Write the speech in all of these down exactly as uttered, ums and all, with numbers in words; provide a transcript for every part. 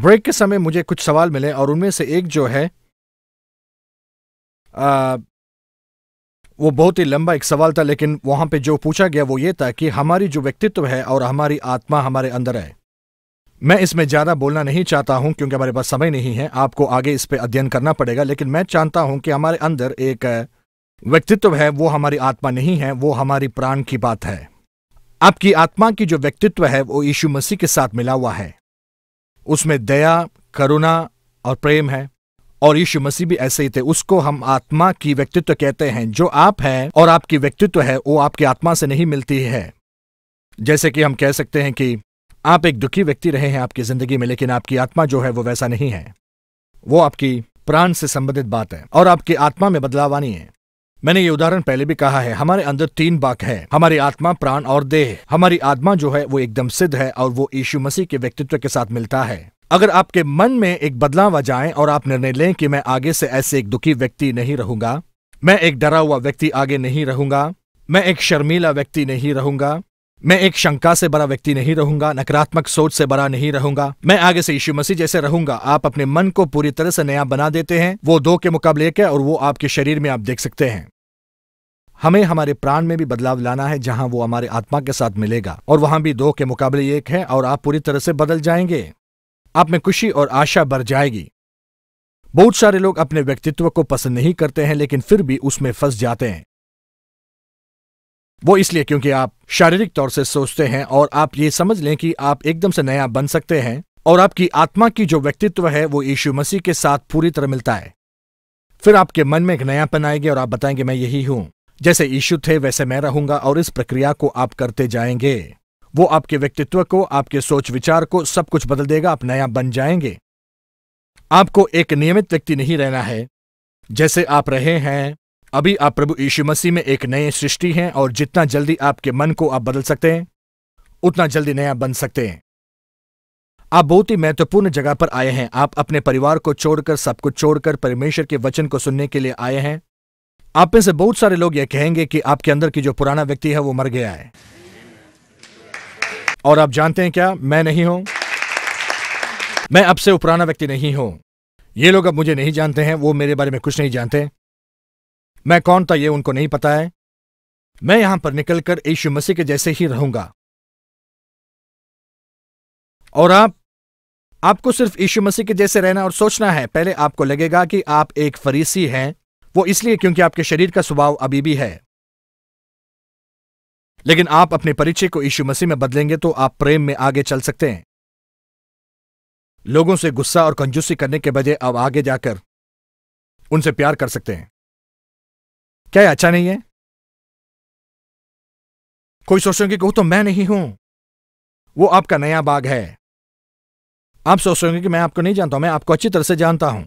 Break के समय मुझे कुछ सवाल मिले और उनमें से एक जो है आ, वो बहुत ही लंबा एक सवाल था, लेकिन वहां पे जो पूछा गया वो ये था कि हमारी जो व्यक्तित्व है और हमारी आत्मा हमारे अंदर है। मैं इसमें ज्यादा बोलना नहीं चाहता हूं क्योंकि हमारे पास समय नहीं है, आपको आगे इस पे अध्ययन करना पड़ेगा, लेकिन मैं चाहता हूं कि हमारे अंदर एक व्यक्तित्व है, वो हमारी आत्मा नहीं है, वो हमारी प्राण की बात है। आपकी आत्मा की जो व्यक्तित्व है वो यीशु मसीह के साथ मिला हुआ है, उसमें दया, करुणा और प्रेम है, और यीशु मसीह भी ऐसे ही थे। उसको हम आत्मा की व्यक्तित्व कहते हैं। जो आप हैं और आपकी व्यक्तित्व है वो आपकी आत्मा से नहीं मिलती है। जैसे कि हम कह सकते हैं कि आप एक दुखी व्यक्ति रहे हैं आपकी जिंदगी में, लेकिन आपकी आत्मा जो है वो वैसा नहीं है, वो आपकी प्राण से संबंधित बात है और आपकी आत्मा में बदलाव आनी है। मैंने ये उदाहरण पहले भी कहा है, हमारे अंदर तीन भाग है, हमारी आत्मा, प्राण और देह। हमारी आत्मा जो है वो एकदम सिद्ध है और वो यीशु मसीह के व्यक्तित्व के साथ मिलता है। अगर आपके मन में एक बदलाव आ जाए और आप निर्णय लें कि मैं आगे से ऐसे एक दुखी व्यक्ति नहीं रहूंगा, मैं एक डरा हुआ व्यक्ति आगे नहीं रहूंगा, मैं एक शर्मीला व्यक्ति नहीं रहूंगा, मैं एक शंका से बड़ा व्यक्ति नहीं रहूंगा, नकारात्मक सोच से बड़ा नहीं रहूंगा, मैं आगे से यीशु मसीह जैसे रहूंगा। आप अपने मन को पूरी तरह से नया बना देते हैं। वो दो के मुकाबले एक है और वो आपके शरीर में आप देख सकते हैं। हमें हमारे प्राण में भी बदलाव लाना है जहां वो हमारे आत्मा के साथ मिलेगा और वहां भी दो के मुकाबले एक है और आप पूरी तरह से बदल जाएंगे। आप में खुशी और आशा बढ़ जाएगी। बहुत सारे लोग अपने व्यक्तित्व को पसंद नहीं करते हैं, लेकिन फिर भी उसमें फंस जाते हैं। वो इसलिए क्योंकि आप शारीरिक तौर से सोचते हैं और आप ये समझ लें कि आप एकदम से नया बन सकते हैं और आपकी आत्मा की जो व्यक्तित्व है वो यीशु मसीह के साथ पूरी तरह मिलता है। फिर आपके मन में एक नयापन आएगी और आप बताएंगे मैं यही हूं, जैसे यीशु थे वैसे मैं रहूंगा, और इस प्रक्रिया को आप करते जाएंगे। वो आपके व्यक्तित्व को, आपके सोच विचार को, सब कुछ बदल देगा। आप नया बन जाएंगे। आपको एक नियमित व्यक्ति नहीं रहना है जैसे आप रहे हैं अभी। आप प्रभु यीशु मसीह में एक नई सृष्टि हैं और जितना जल्दी आपके मन को आप बदल सकते हैं उतना जल्दी नया बन सकते हैं। आप बहुत ही महत्वपूर्ण जगह पर आए हैं। आप अपने परिवार को छोड़कर, सब कुछ छोड़कर परमेश्वर के वचन को सुनने के लिए आए हैं। आप में से बहुत सारे लोग यह कहेंगे कि आपके अंदर की जो पुराना व्यक्ति है वो मर गया है, और आप जानते हैं क्या, मैं नहीं हूं, मैं अब से वो पुराना व्यक्ति नहीं हूं। ये लोग अब मुझे नहीं जानते हैं, वो मेरे बारे में कुछ नहीं जानते। मैं कौन था ये उनको नहीं पता है। मैं यहां पर निकलकर यीशु मसीह के जैसे ही रहूंगा। और आप आपको सिर्फ यीशु मसीह के जैसे रहना और सोचना है। पहले आपको लगेगा कि आप एक फरीसी हैं, वो इसलिए क्योंकि आपके शरीर का स्वभाव अभी भी है, लेकिन आप अपने परिचय को यीशु मसीह में बदलेंगे तो आप प्रेम में आगे चल सकते हैं। लोगों से गुस्सा और कंजूसी करने के बजाय अब आगे जाकर उनसे प्यार कर सकते हैं। क्या अच्छा नहीं है? कोई सोचेंगे कि वो तो मैं नहीं हूं, वो आपका नया बाग है। आप सोचेंगे कि मैं आपको नहीं जानता हूं, मैं आपको अच्छी तरह से जानता हूं।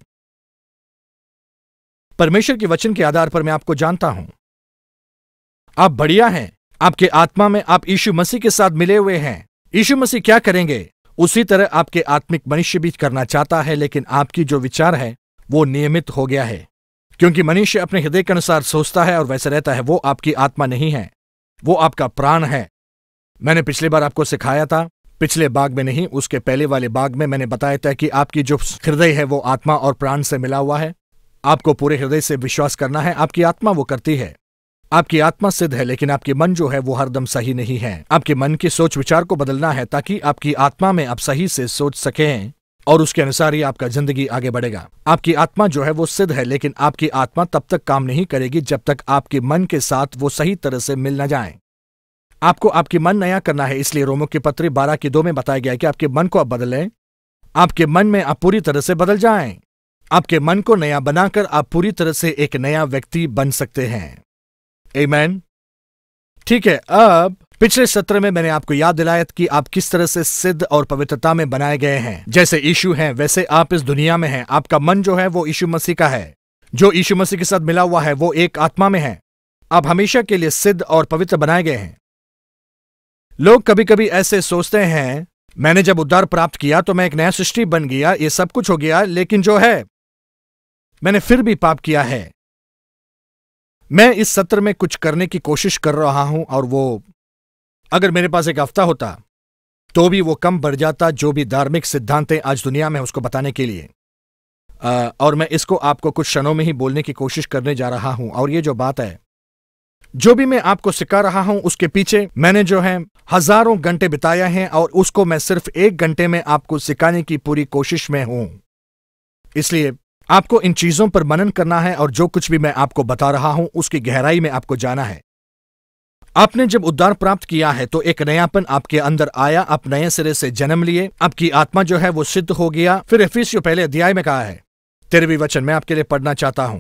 परमेश्वर के वचन के आधार पर मैं आपको जानता हूं। आप बढ़िया हैं। आपके आत्मा में आप यीशु मसीह के साथ मिले हुए हैं। यीशु मसीह क्या करेंगे उसी तरह आपके आत्मिक मनुष्य भी करना चाहता है, लेकिन आपकी जो विचार है वो नियमित हो गया है, क्योंकि मनुष्य अपने हृदय के अनुसार सोचता है और वैसे रहता है। वो आपकी आत्मा नहीं है, वो आपका प्राण है। मैंने पिछली बार आपको सिखाया था, पिछले बाग में नहीं, उसके पहले वाले बाग में मैंने बताया था कि आपकी जो हृदय है वो आत्मा और प्राण से मिला हुआ है। आपको पूरे हृदय से विश्वास करना है। आपकी आत्मा वो करती है। आपकी आत्मा सिद्ध है, लेकिन आपकी मन जो है वो हरदम सही नहीं है। आपके मन की सोच विचार को बदलना है ताकि आपकी आत्मा में आप सही से सोच सकें और उसके अनुसार ही आपका जिंदगी आगे बढ़ेगा। आपकी आत्मा जो है वो सिद्ध है, लेकिन आपकी आत्मा तब तक काम नहीं करेगी जब तक आपके मन के साथ वो सही तरह से मिल न जाए। आपको आपकी मन नया करना है, इसलिए रोमों की पत्री बारह की दो में बताया गया है कि आपके मन को आप बदलें। आपके मन में आप पूरी तरह से बदल जाएं। आपके मन को नया बनाकर आप पूरी तरह से एक नया व्यक्ति बन सकते हैं। आमीन। ठीक है, अब पिछले सत्र में मैंने आपको याद दिलाया कि आप किस तरह से सिद्ध और पवित्रता में बनाए गए हैं। जैसे यीशु हैं वैसे आप इस दुनिया में हैं। आपका मन जो है वो यीशु मसीह का है। जो यीशु मसीह के साथ मिला हुआ है वो एक आत्मा में है। आप हमेशा के लिए सिद्ध और पवित्र बनाए गए हैं। लोग कभी कभी ऐसे सोचते हैं, मैंने जब उद्धार प्राप्त किया तो मैं एक नया सृष्टि बन गया, ये सब कुछ हो गया, लेकिन जो है मैंने फिर भी पाप किया है। मैं इस सत्र में कुछ करने की कोशिश कर रहा हूं, और वो, अगर मेरे पास एक हफ्ता होता तो भी वो कम बढ़ जाता जो भी धार्मिक सिद्धांत हैं आज दुनिया में उसको बताने के लिए। आ, और मैं इसको आपको कुछ क्षणों में ही बोलने की कोशिश करने जा रहा हूं। और ये जो बात है, जो भी मैं आपको सिखा रहा हूं उसके पीछे मैंने जो है हजारों घंटे बिताया है और उसको मैं सिर्फ एक घंटे में आपको सिखाने की पूरी कोशिश में हूं। इसलिए आपको इन चीजों पर मनन करना है और जो कुछ भी मैं आपको बता रहा हूं उसकी गहराई में आपको जाना है। आपने जब उद्धार प्राप्त किया है तो एक नयापन आपके अंदर आया, आप नए सिरे से जन्म लिए, आपकी आत्मा जो है वो सिद्ध हो गया। फिर इफिसियों पहले अध्याय में कहा है, तेरहवीं वचन मैं आपके लिए पढ़ना चाहता हूं।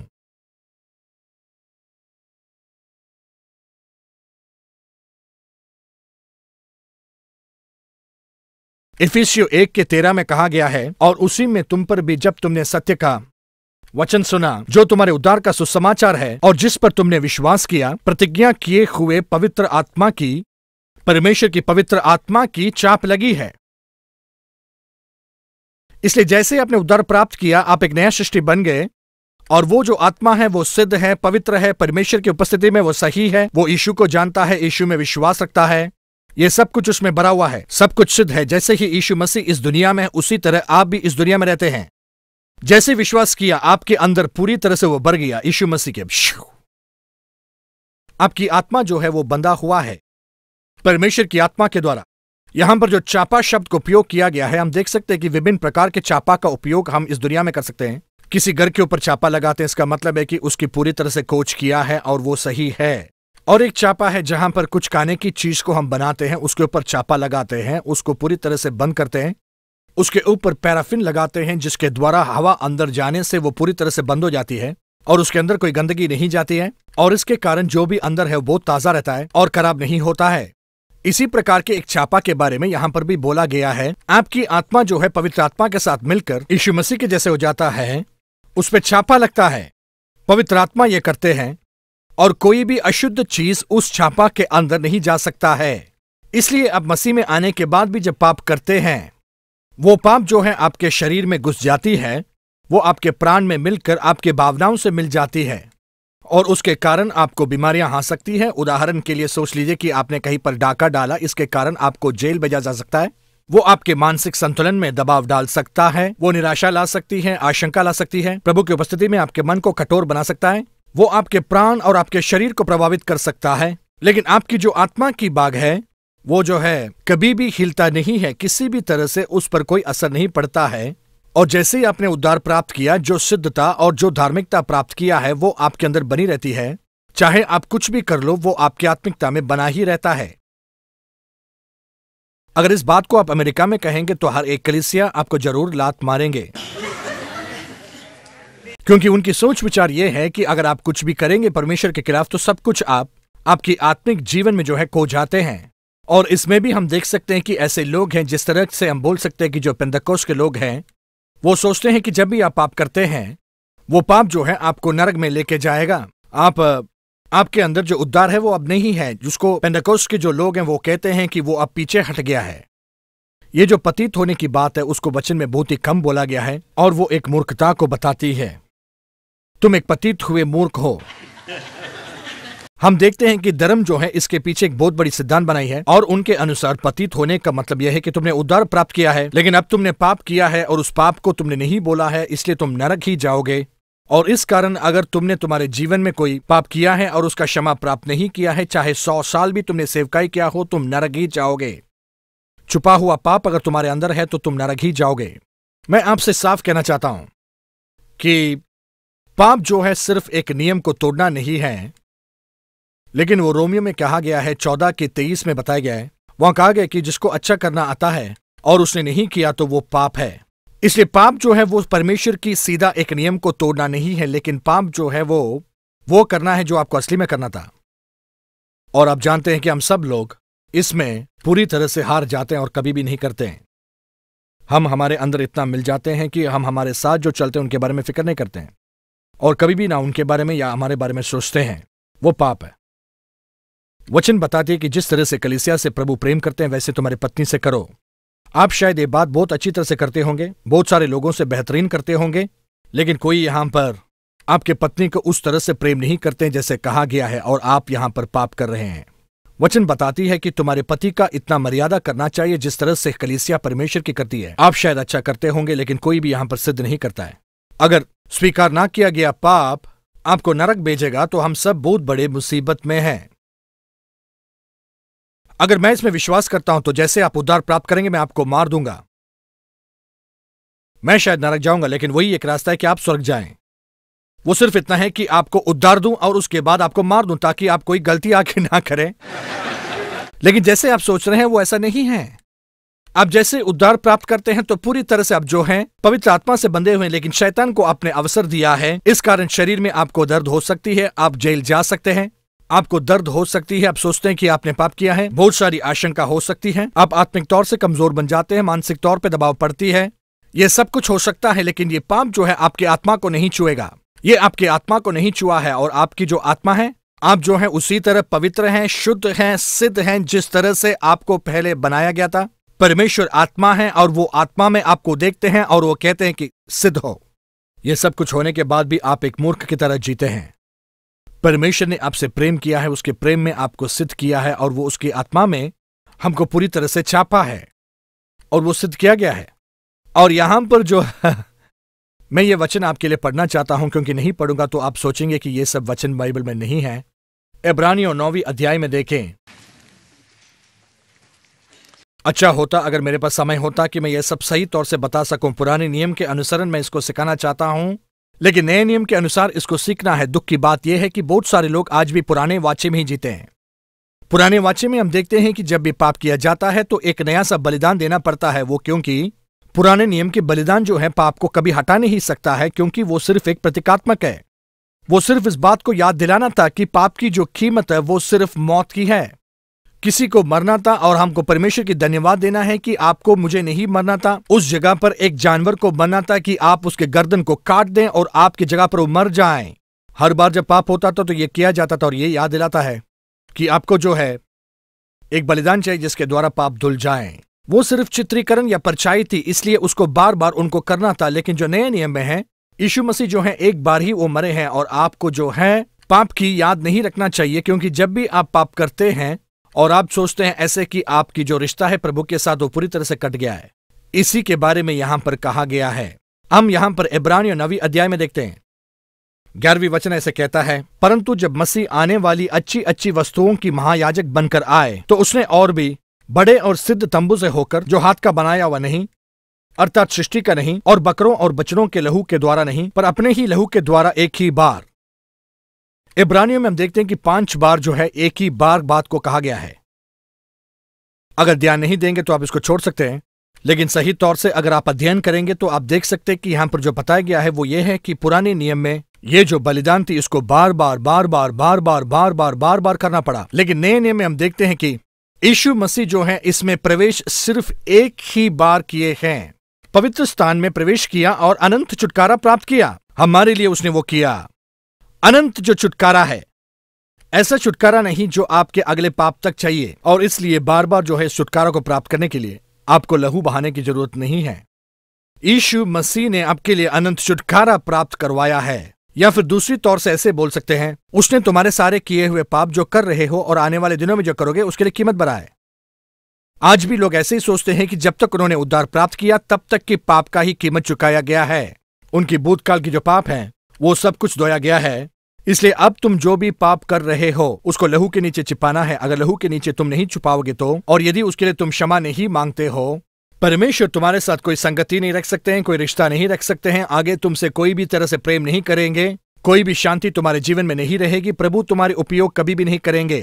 इफिसियों एक के तेरह में कहा गया है, और उसी में तुम पर भी जब तुमने सत्य का वचन सुना जो तुम्हारे उद्धार का सुसमाचार है और जिस पर तुमने विश्वास किया, प्रतिज्ञा किए हुए पवित्र आत्मा की, परमेश्वर की पवित्र आत्मा की चाप लगी है। इसलिए जैसे आपने उद्धार प्राप्त किया आप एक नया सृष्टि बन गए, और वो जो आत्मा है वो सिद्ध है, पवित्र है, परमेश्वर की उपस्थिति में वो सही है, वो यीशु को जानता है, यीशु में विश्वास रखता है, ये सब कुछ उसमें भरा हुआ है, सब कुछ सिद्ध है। जैसे ही यीशु मसीह इस दुनिया में है उसी तरह आप भी इस दुनिया में रहते हैं। जैसे विश्वास किया आपके अंदर पूरी तरह से वो भर गया यीशु मसीह के। आपकी आत्मा जो है वो बंधा हुआ है परमेश्वर की आत्मा के द्वारा। यहां पर जो चापा शब्द को उपयोग किया गया है, हम देख सकते हैं कि विभिन्न प्रकार के चापा का उपयोग हम इस दुनिया में कर सकते हैं। किसी घर के ऊपर चापा लगाते हैं, इसका मतलब है कि उसकी पूरी तरह से खोज किया है और वो सही है। और एक चापा है जहां पर कुछ खाने की चीज को हम बनाते हैं, उसके ऊपर चापा लगाते हैं, उसको पूरी तरह से बंद करते हैं, उसके ऊपर पैराफिन लगाते हैं जिसके द्वारा हवा अंदर जाने से वो पूरी तरह से बंद हो जाती है और उसके अंदर कोई गंदगी नहीं जाती है, और इसके कारण जो भी अंदर है वो ताजा रहता है और खराब नहीं होता है। इसी प्रकार के एक चापा के बारे में यहां पर भी बोला गया है। आपकी आत्मा जो है पवित्र आत्मा के साथ मिलकर यीशु मसीह के जैसे हो जाता है, उस पर चापा लगता है। पवित्र आत्मा ये करते हैं और कोई भी अशुद्ध चीज उस चापा के अंदर नहीं जा सकता है। इसलिए अब मसीह में आने के बाद भी जब पाप करते हैं, वो पाप जो है आपके शरीर में घुस जाती है, वो आपके प्राण में मिलकर आपके भावनाओं से मिल जाती है और उसके कारण आपको बीमारियां आ सकती हैं। उदाहरण के लिए सोच लीजिए कि आपने कहीं पर डाका डाला, इसके कारण आपको जेल भेजा जा सकता है। वो आपके मानसिक संतुलन में दबाव डाल सकता है, वो निराशा ला सकती है, आशंका ला सकती है, प्रभु की उपस्थिति में आपके मन को कठोर बना सकता है, वो आपके प्राण और आपके शरीर को प्रभावित कर सकता है। लेकिन आपकी जो आत्मा की बाग है वो जो है कभी भी हिलता नहीं है, किसी भी तरह से उस पर कोई असर नहीं पड़ता है। और जैसे ही आपने उद्धार प्राप्त किया, जो सिद्धता और जो धार्मिकता प्राप्त किया है वो आपके अंदर बनी रहती है। चाहे आप कुछ भी कर लो, वो आपकी आत्मिकता में बना ही रहता है। अगर इस बात को आप अमेरिका में कहेंगे तो हर एक कलीसिया आपको जरूर लात मारेंगे, क्योंकि उनकी सोच विचार यह है कि अगर आप कुछ भी करेंगे परमेश्वर के खिलाफ तो सब कुछ आप आपकी आत्मिक जीवन में जो है खो जाते हैं। और इसमें भी हम देख सकते हैं कि ऐसे लोग हैं, जिस तरह से हम बोल सकते हैं कि जो पेंतकोस्त के लोग हैं, वो सोचते हैं कि जब भी आप पाप करते हैं वो पाप जो है आपको नरक में लेके जाएगा। आप आपके अंदर जो उद्धार है वो अब नहीं है, जिसको पेंतकोस्त के जो लोग हैं वो कहते हैं कि वो अब पीछे हट गया है। ये जो पतित होने की बात है उसको वचन में बहुत ही कम बोला गया है और वो एक मूर्खता को बताती है। तुम एक पतित हुए मूर्ख हो। हम देखते हैं कि धर्म जो है इसके पीछे एक बहुत बड़ी सिद्धांत बनाई है और उनके अनुसार पतित होने का मतलब यह है कि तुमने उद्धार प्राप्त किया है, लेकिन अब तुमने पाप किया है और उस पाप को तुमने नहीं बोला है, इसलिए तुम नरक ही जाओगे। और इस कारण अगर तुमने तुम्हारे जीवन में कोई पाप किया है और उसका क्षमा प्राप्त नहीं किया है, चाहे सौ साल भी तुमने सेवकाई किया हो, तुम नरक ही जाओगे। छुपा हुआ पाप अगर तुम्हारे अंदर है तो तुम नरक ही जाओगे। मैं आपसे साफ कहना चाहता हूं कि पाप जो है सिर्फ एक नियम को तोड़ना नहीं है, लेकिन वो रोमियो में कहा गया है, चौदह के तेईस में बताया गया है, वहां कहा गया कि जिसको अच्छा करना आता है और उसने नहीं किया तो वो पाप है। इसलिए पाप जो है वो परमेश्वर की सीधा एक नियम को तोड़ना नहीं है, लेकिन पाप जो है वो वो करना है जो आपको असली में करना था। और आप जानते हैं कि हम सब लोग इसमें पूरी तरह से हार जाते हैं और कभी भी नहीं करते हैं। हम हमारे अंदर इतना मिल जाते हैं कि हम हमारे साथ जो चलते हैं उनके बारे में फिक्र नहीं करते हैं और कभी भी ना उनके बारे में या हमारे बारे में सोचते हैं। वो पाप है। वचन बताते हैं कि जिस तरह से कलीसिया से प्रभु प्रेम करते हैं वैसे तुम्हारी पत्नी से करो। आप शायद ये बात बहुत अच्छी तरह से करते होंगे, बहुत सारे लोगों से बेहतरीन करते होंगे, लेकिन कोई यहां पर आपके पत्नी को उस तरह से प्रेम नहीं करते जैसे कहा गया है और आप यहां पर पाप कर रहे हैं। वचन बताती है कि तुम्हारे पति का इतना मर्यादा करना चाहिए जिस तरह से कलीसिया परमेश्वर की करती है। आप शायद अच्छा करते होंगे, लेकिन कोई भी यहां पर सिद्ध नहीं करता है। अगर स्वीकार ना किया गया पाप आपको नरक भेजेगा तो हम सब बहुत बड़े मुसीबत में हैं। अगर मैं इसमें विश्वास करता हूं तो जैसे आप उद्धार प्राप्त करेंगे मैं आपको मार दूंगा, मैं शायद नरक जाऊंगा, लेकिन वही एक रास्ता है कि आप स्वर्ग जाएं। वो सिर्फ इतना है कि आपको उद्धार दूं और उसके बाद आपको मार दूं ताकि आप कोई गलती आगे ना करें। लेकिन जैसे आप सोच रहे हैं वो ऐसा नहीं है। आप जैसे उद्धार प्राप्त करते हैं तो पूरी तरह से आप जो हैं पवित्र आत्मा से बंधे हुए हैं, लेकिन शैतान को आपने अवसर दिया है। इस कारण शरीर में आपको दर्द हो सकती है, आप जेल जा सकते हैं, आपको दर्द हो सकती है, आप सोचते हैं कि आपने पाप किया है, बहुत सारी आशंका हो सकती है, आप आत्मिक तौर से कमजोर बन जाते हैं, मानसिक तौर पर दबाव पड़ती है। यह सब कुछ हो सकता है, लेकिन ये पाप जो है आपकी आत्मा को नहीं छुएगा। ये आपकी आत्मा को नहीं छुआ है और आपकी जो आत्मा है, आप जो है उसी तरह पवित्र हैं, शुद्ध हैं, सिद्ध हैं जिस तरह से आपको पहले बनाया गया था। परमेश्वर आत्मा है और वो आत्मा में आपको देखते हैं और वो कहते हैं कि सिद्ध हो। ये सब कुछ होने के बाद भी आप एक मूर्ख की तरह जीते हैं। परमेश्वर ने आपसे प्रेम किया है, उसके प्रेम में आपको सिद्ध किया है और वो उसकी आत्मा में हमको पूरी तरह से छापा है और वो सिद्ध किया गया है। और यहां पर जो मैं ये वचन आपके लिए पढ़ना चाहता हूं, क्योंकि नहीं पढ़ूंगा तो आप सोचेंगे कि ये सब वचन बाइबल में नहीं है। इब्रानियों नौवीं अध्याय में देखें। अच्छा होता अगर मेरे पास समय होता कि मैं ये सब सही तौर से बता सकूं। पुराने नियम के अनुसार मैं इसको सिखाना चाहता हूं, लेकिन नए नियम के अनुसार इसको सीखना है। दुख की बात यह है कि बहुत सारे लोग आज भी पुराने वाचे में ही जीते हैं। पुराने वाचे में हम देखते हैं कि जब भी पाप किया जाता है तो एक नया सा बलिदान देना पड़ता है। वो क्योंकि पुराने नियम के बलिदान जो है पाप को कभी हटा नहीं सकता है, क्योंकि वो सिर्फ एक प्रतीकात्मक है। वो सिर्फ इस बात को याद दिलाना था कि पाप की जो कीमत है वो सिर्फ मौत की है। किसी को मरना था और हमको परमेश्वर की धन्यवाद देना है कि आपको मुझे नहीं मरना था। उस जगह पर एक जानवर को मरना था कि आप उसके गर्दन को काट दें और आपकी जगह पर वो मर जाएं। हर बार जब पाप होता था तो ये किया जाता था और ये याद दिलाता है कि आपको जो है एक बलिदान चाहिए जिसके द्वारा पाप धुल जाएं। वो सिर्फ चित्रीकरण या परछाई थी, इसलिए उसको बार बार उनको करना था। लेकिन जो नए नियम में है, यीशु मसीह जो है एक बार ही वो मरे हैं और आपको जो है पाप की याद नहीं रखना चाहिए, क्योंकि जब भी आप पाप करते हैं और आप सोचते हैं ऐसे कि आपकी जो रिश्ता है प्रभु के साथ वो पूरी तरह से कट गया है, इसी के बारे में यहां पर कहा गया है। हम यहां पर इब्रानियों नवीं अध्याय में देखते हैं। ग्यारहवीं वचन ऐसे कहता है, परंतु जब मसीह आने वाली अच्छी अच्छी वस्तुओं की महायाजक बनकर आए तो उसने और भी बड़े और सिद्ध तंबू से होकर, जो हाथ का बनाया हुआ नहीं अर्थात सृष्टि का नहीं, और बकरों और बछड़ों के लहू के द्वारा नहीं, पर अपने ही लहू के द्वारा एक ही बार। इब्रानियों में हम देखते हैं कि पांच बार जो है एक ही बार बात को कहा गया है। अगर ध्यान नहीं देंगे तो आप इसको छोड़ सकते हैं, लेकिन सही तौर से अगर आप अध्ययन करेंगे तो आप देख सकते हैं कि यहां पर जो बताया गया है वो ये है कि पुराने नियम में ये जो बलिदान थी इसको बार बार बार बार बार बार बार बार बार बार करना पड़ा। लेकिन नए नियम में हम देखते हैं कि यीशु मसीह जो है इसमें प्रवेश सिर्फ एक ही बार किए हैं। पवित्र स्थान में प्रवेश किया और अनंत छुटकारा प्राप्त किया। हमारे लिए उसने वो किया। अनंत जो छुटकारा है, ऐसा छुटकारा नहीं जो आपके अगले पाप तक चाहिए, और इसलिए बार बार जो है छुटकारा को प्राप्त करने के लिए आपको लहू बहाने की जरूरत नहीं है। यीशु मसीह ने आपके लिए अनंत छुटकारा प्राप्त करवाया है। या फिर दूसरी तौर से ऐसे बोल सकते हैं, उसने तुम्हारे सारे किए हुए पाप जो कर रहे हो और आने वाले दिनों में जो करोगे उसके लिए कीमत भरा है। आज भी लोग ऐसे ही सोचते हैं कि जब तक उन्होंने उद्धार प्राप्त किया तब तक की पाप का ही कीमत चुकाया गया है। उनकी भूतकाल की जो पाप है वो सब कुछ धोया गया है। इसलिए अब तुम जो भी पाप कर रहे हो उसको लहू के नीचे छिपाना है। अगर लहू के नीचे तुम नहीं छुपाओगे तो, और यदि उसके लिए तुम क्षमा नहीं मांगते हो, परमेश्वर तुम्हारे साथ कोई संगति नहीं रख सकते हैं, कोई रिश्ता नहीं रख सकते हैं, आगे तुमसे कोई भी तरह से प्रेम नहीं करेंगे, कोई भी शांति तुम्हारे जीवन में नहीं रहेगी, प्रभु तुम्हारे उपयोग कभी भी नहीं करेंगे।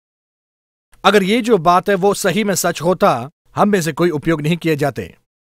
अगर ये जो बात है वो सही में सच होता, हम में से कोई उपयोग नहीं किए जाते।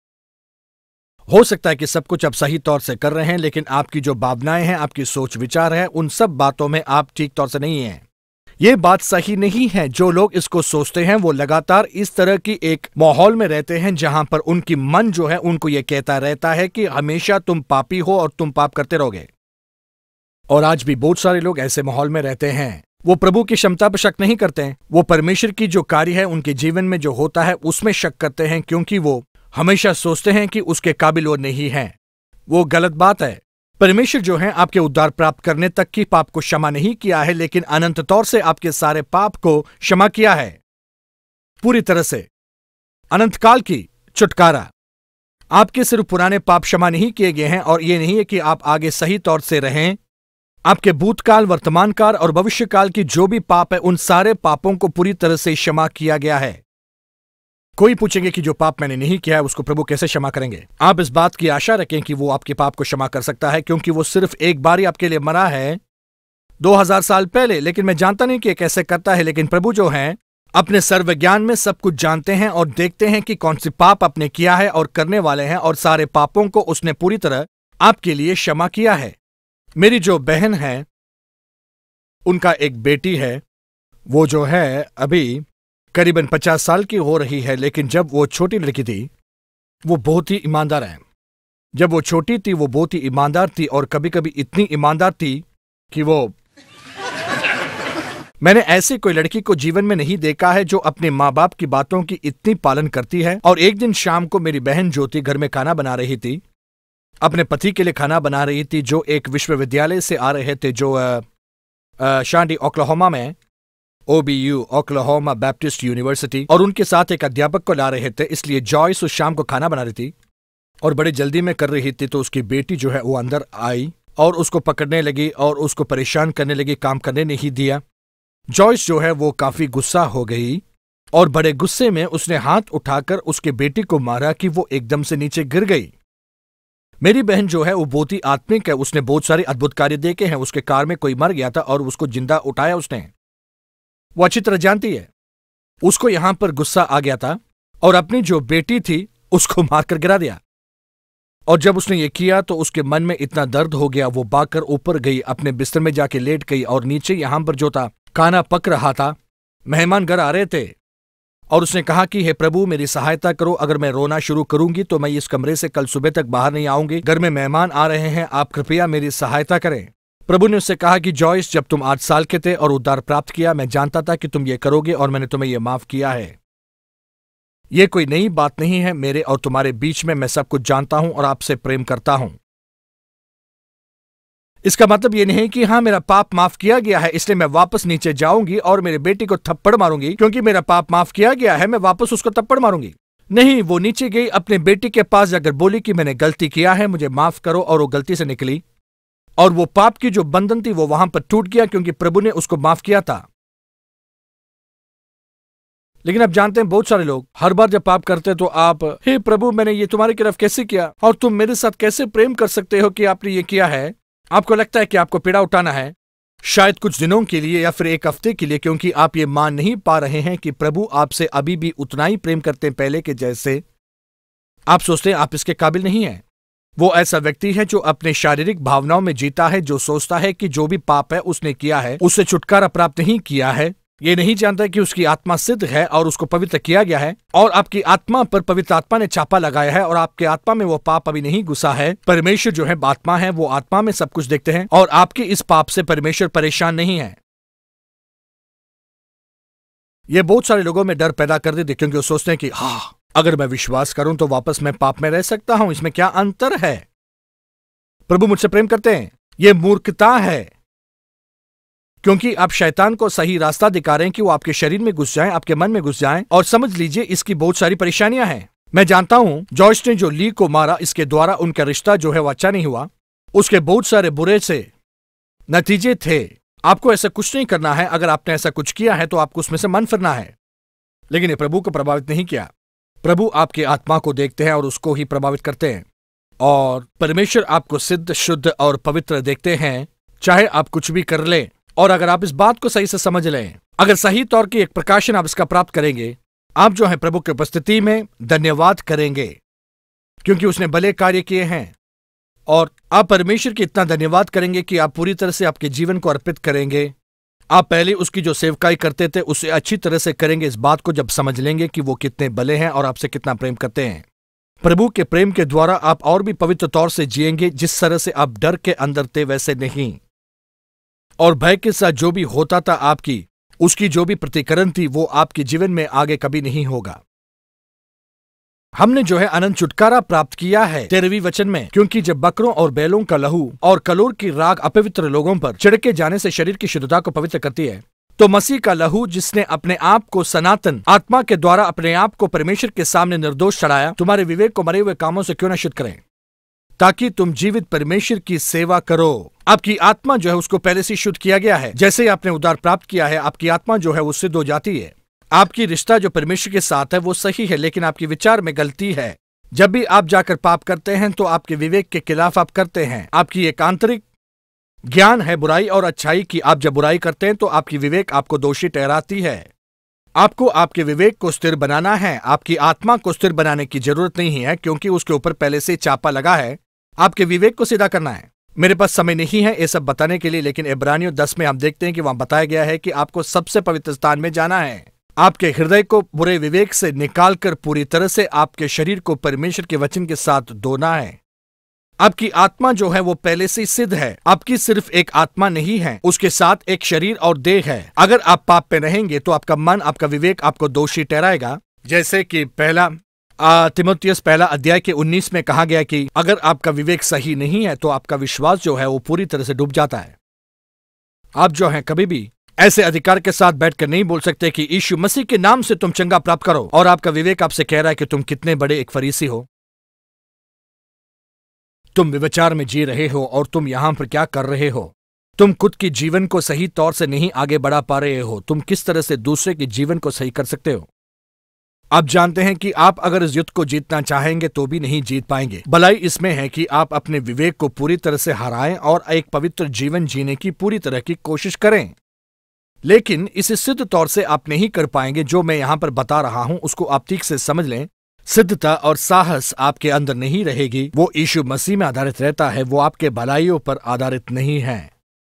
हो सकता है कि सब कुछ आप सही तौर से कर रहे हैं, लेकिन आपकी जो भावनाएं हैं, आपकी सोच विचार है, उन सब बातों में आप ठीक तौर से नहीं हैं। ये बात सही नहीं है। जो लोग इसको सोचते हैं वो लगातार इस तरह की एक माहौल में रहते हैं जहां पर उनकी मन जो है उनको ये कहता रहता है कि हमेशा तुम पापी हो और तुम पाप करते रहोगे। और आज भी बहुत सारे लोग ऐसे माहौल में रहते हैं। वो प्रभु की क्षमता पर शक नहीं करते हैं, वो परमेश्वर की जो कार्य है उनके जीवन में जो होता है उसमें शक करते हैं, क्योंकि वो हमेशा सोचते हैं कि उसके काबिल वो नहीं है। वो गलत बात है। परमेश्वर जो है आपके उद्धार प्राप्त करने तक की पाप को क्षमा नहीं किया है, लेकिन अनंत तौर से आपके सारे पाप को क्षमा किया है, पूरी तरह से अनंत काल की छुटकारा। आपके सिर्फ पुराने पाप क्षमा नहीं किए गए हैं, और यह नहीं है कि आप आगे सही तौर से रहें। आपके भूतकाल, वर्तमान काल और भविष्य काल की जो भी पाप है, उन सारे पापों को पूरी तरह से क्षमा किया गया है। कोई पूछेंगे कि जो पाप मैंने नहीं किया है उसको प्रभु कैसे क्षमा करेंगे? आप इस बात की आशा रखें कि वो आपके पाप को क्षमा कर सकता है, क्योंकि वो सिर्फ एक बार ही आपके लिए मरा है दो हजार साल पहले। लेकिन मैं जानता नहीं कि ये कैसे करता है, लेकिन प्रभु जो है अपने सर्व ज्ञान में सब कुछ जानते हैं और देखते हैं कि कौन सी पाप आपने किया है और करने वाले हैं, और सारे पापों को उसने पूरी तरह आपके लिए क्षमा किया है। मेरी जो बहन है, उनका एक बेटी है, वो जो है अभी करीबन पचास साल की हो रही है, लेकिन जब वो छोटी लड़की थी वो बहुत ही ईमानदार है। जब वो छोटी थी वो बहुत ही ईमानदार थी, और कभी कभी इतनी ईमानदार थी कि वो मैंने ऐसी कोई लड़की को जीवन में नहीं देखा है जो अपने माँ बाप की बातों की इतनी पालन करती है। और एक दिन शाम को मेरी बहन ज्योति घर में खाना बना रही थी, अपने पति के लिए खाना बना रही थी, जो एक विश्वविद्यालय से आ रहे थे, जो आ, आ, शांति ओक्लाहोमा में, O B U Oklahoma Baptist University, और उनके साथ एक अध्यापक को ला रहे थे। इसलिए जॉयस उस शाम को खाना बना रही थी और बड़ी जल्दी में कर रही थी, तो उसकी बेटी जो है वो अंदर आई और उसको पकड़ने लगी और उसको परेशान करने लगी, काम करने नहीं दिया। जॉयस जो है वो काफी गुस्सा हो गई और बड़े गुस्से में उसने हाथ उठाकर उसके बेटी को मारा कि वो एकदम से नीचे गिर गई। मेरी बहन जो है वो बहुत ही आत्मिक है, उसने बहुत सारे अद्भुत कार्य देखे हैं। उसके कार में कोई मर गया था और उसको जिंदा उठाया उसने, वो अच्छी तरह जानती है। उसको यहां पर गुस्सा आ गया था और अपनी जो बेटी थी उसको मारकर गिरा दिया। और जब उसने ये किया तो उसके मन में इतना दर्द हो गया, वो भागकर ऊपर गई, अपने बिस्तर में जाके लेट गई, और नीचे यहां पर जो था खाना पक रहा था, मेहमान घर आ रहे थे, और उसने कहा कि हे प्रभु मेरी सहायता करो, अगर मैं रोना शुरू करूंगी तो मैं इस कमरे से कल सुबह तक बाहर नहीं आऊंगी, घर में मेहमान आ रहे हैं, आप कृपया मेरी सहायता करें। प्रभु ने उससे कहा कि जॉयस, जब तुम आठ साल के थे और उद्धार प्राप्त किया, मैं जानता था कि तुम ये करोगे और मैंने तुम्हें यह माफ किया है। यह कोई नई बात नहीं है, मेरे और तुम्हारे बीच में मैं सब कुछ जानता हूं और आपसे प्रेम करता हूं। इसका मतलब यह नहीं कि हाँ मेरा पाप माफ किया गया है इसलिए मैं वापस नीचे जाऊंगी और मेरे बेटी को थप्पड़ मारूंगी, क्योंकि मेरा पाप माफ किया गया है मैं वापस उसको थप्पड़ मारूंगी। नहीं, वो नीचे गई, अपने बेटी के पास जाकर बोली कि मैंने गलती किया है, मुझे माफ करो, और वो गलती से निकली, और वो पाप की जो बंधन थी वो वहां पर टूट गया, क्योंकि प्रभु ने उसको माफ किया था। लेकिन आप जानते हैं बहुत सारे लोग हर बार जब पाप करते तो आप, हे प्रभु मैंने ये तुम्हारी तरफ कैसे किया और तुम मेरे साथ कैसे प्रेम कर सकते हो कि आपने ये किया है। आपको लगता है कि आपको पीड़ा उठाना है, शायद कुछ दिनों के लिए या फिर एक हफ्ते के लिए, क्योंकि आप ये मान नहीं पा रहे हैं कि प्रभु आपसे अभी भी उतना ही प्रेम करते हैं पहले के जैसे। आप सोचते हैं आप इसके काबिल नहीं हैं। वो ऐसा व्यक्ति है जो अपने शारीरिक भावनाओं में जीता है, जो सोचता है कि जो भी पाप है उसने किया है उससे छुटकारा प्राप्त नहीं किया है। ये नहीं जानता कि उसकी आत्मा सिद्ध है और उसको पवित्र किया गया है, और आपकी आत्मा पर पवित्र आत्मा ने छापा लगाया है, और आपके आत्मा में वो पाप अभी नहीं घुसा है। परमेश्वर जो है आत्मा है, वो आत्मा में सब कुछ देखते हैं, और आपके इस पाप से परमेश्वर परेशान नहीं है। ये बहुत सारे लोगों में डर पैदा कर देते, क्योंकि वो सोचते हैं कि हाँ अगर मैं विश्वास करूं तो वापस मैं पाप में रह सकता हूं, इसमें क्या अंतर है, प्रभु मुझसे प्रेम करते हैं। यह मूर्खता है, क्योंकि आप शैतान को सही रास्ता दिखा रहे हैं कि वो आपके शरीर में घुस जाए, आपके मन में घुस जाए, और समझ लीजिए इसकी बहुत सारी परेशानियां हैं। मैं जानता हूं जॉर्ज ने जो ली को मारा, इसके द्वारा उनका रिश्ता जो है वो अच्छा नहीं हुआ, उसके बहुत सारे बुरे से नतीजे थे। आपको ऐसा कुछ नहीं करना है, अगर आपने ऐसा कुछ किया है तो आपको उसमें से मन फिरना है, लेकिन ये प्रभु को प्रभावित नहीं किया। प्रभु आपकी आत्मा को देखते हैं और उसको ही प्रभावित करते हैं, और परमेश्वर आपको सिद्ध, शुद्ध और पवित्र देखते हैं, चाहे आप कुछ भी कर लें। और अगर आप इस बात को सही से समझ लें, अगर सही तौर की एक प्रकाशन आप इसका प्राप्त करेंगे, आप जो है प्रभु की उपस्थिति में धन्यवाद करेंगे, क्योंकि उसने भले कार्य किए हैं, और आप परमेश्वर की इतना धन्यवाद करेंगे कि आप पूरी तरह से आपके जीवन को अर्पित करेंगे। आप पहले उसकी जो सेवकाई करते थे उसे अच्छी तरह से करेंगे, इस बात को जब समझ लेंगे कि वो कितने भले हैं और आपसे कितना प्रेम करते हैं। प्रभु के प्रेम के द्वारा आप और भी पवित्र तौर से जिएंगे, जिस तरह से आप डर के अंदर थे वैसे नहीं, और भय के साथ जो भी होता था आपकी, उसकी जो भी प्रतिकरण थी वो आपके जीवन में आगे कभी नहीं होगा। हमने जो है अनंत छुटकारा प्राप्त किया है तेरहवीं वचन में, क्योंकि जब बकरों और बैलों का लहू और कलोर की राख अपवित्र लोगों पर छिड़के जाने से शरीर की शुद्धता को पवित्र करती है, तो मसीह का लहू जिसने अपने आप को सनातन आत्मा के द्वारा अपने आप को परमेश्वर के सामने निर्दोष चढ़ाया, तुम्हारे विवेक को मरे हुए कामों से क्यों न शुद्ध करें, ताकि तुम जीवित परमेश्वर की सेवा करो। आपकी आत्मा जो है उसको पहले से शुद्ध किया गया है। जैसे ही आपने उद्धार प्राप्त किया है, आपकी आत्मा जो है वो सिद्ध हो जाती है। आपकी रिश्ता जो परमेश्वर के साथ है वो सही है, लेकिन आपकी विचार में गलती है। जब भी आप जाकर पाप करते हैं तो आपके विवेक के खिलाफ आप करते हैं। आपकी एक आंतरिक ज्ञान है बुराई और अच्छाई की। आप जब बुराई करते हैं तो आपकी विवेक आपको दोषी ठहराती है। आपको आपके विवेक को स्थिर बनाना है। आपकी आत्मा को स्थिर बनाने की जरूरत नहीं है, क्योंकि उसके ऊपर पहले से चापा लगा है। आपके विवेक को सीधा करना है। मेरे पास समय नहीं है ये सब बताने के लिए, लेकिन इब्रानियों दस में हम देखते हैं कि वहां बताया गया है कि आपको सबसे पवित्र स्थान में जाना है। आपके हृदय को बुरे विवेक से निकालकर पूरी तरह से आपके शरीर को परमेश्वर के वचन के साथ धोना है। आपकी आत्मा जो है वो पहले से सिद्ध है। आपकी सिर्फ एक आत्मा नहीं है, उसके साथ एक शरीर और देह है। अगर आप पाप पे रहेंगे तो आपका मन, आपका विवेक आपको दोषी ठहराएगा। जैसे कि पहला तिमोथियस पहला अध्याय के उन्नीस में कहा गया कि अगर आपका विवेक सही नहीं है तो आपका विश्वास जो है वो पूरी तरह से डूब जाता है। आप जो है कभी भी ऐसे अधिकार के साथ बैठकर नहीं बोल सकते कि यीशु मसीह के नाम से तुम चंगा प्राप्त करो, और आपका विवेक आपसे कह रहा है कि तुम कितने बड़े एक फरीसी हो। तुम विचार में जी रहे हो और तुम यहां पर क्या कर रहे हो। तुम खुद की जीवन को सही तौर से नहीं आगे बढ़ा पा रहे हो। तुम किस तरह से दूसरे के जीवन को सही कर सकते हो। आप जानते हैं कि आप अगर इस युद्ध को जीतना चाहेंगे तो भी नहीं जीत पाएंगे। भलाई इसमें है कि आप अपने विवेक को पूरी तरह से हराएं और एक पवित्र जीवन जीने की पूरी तरह की कोशिश करें, लेकिन इसे सिद्ध तौर से आप नहीं कर पाएंगे। जो मैं यहां पर बता रहा हूं उसको आप ठीक से समझ लें। सिद्धता और साहस आपके अंदर नहीं रहेगी, वो यीशु मसीह में आधारित रहता है। वो आपके भलाइयों पर आधारित नहीं है।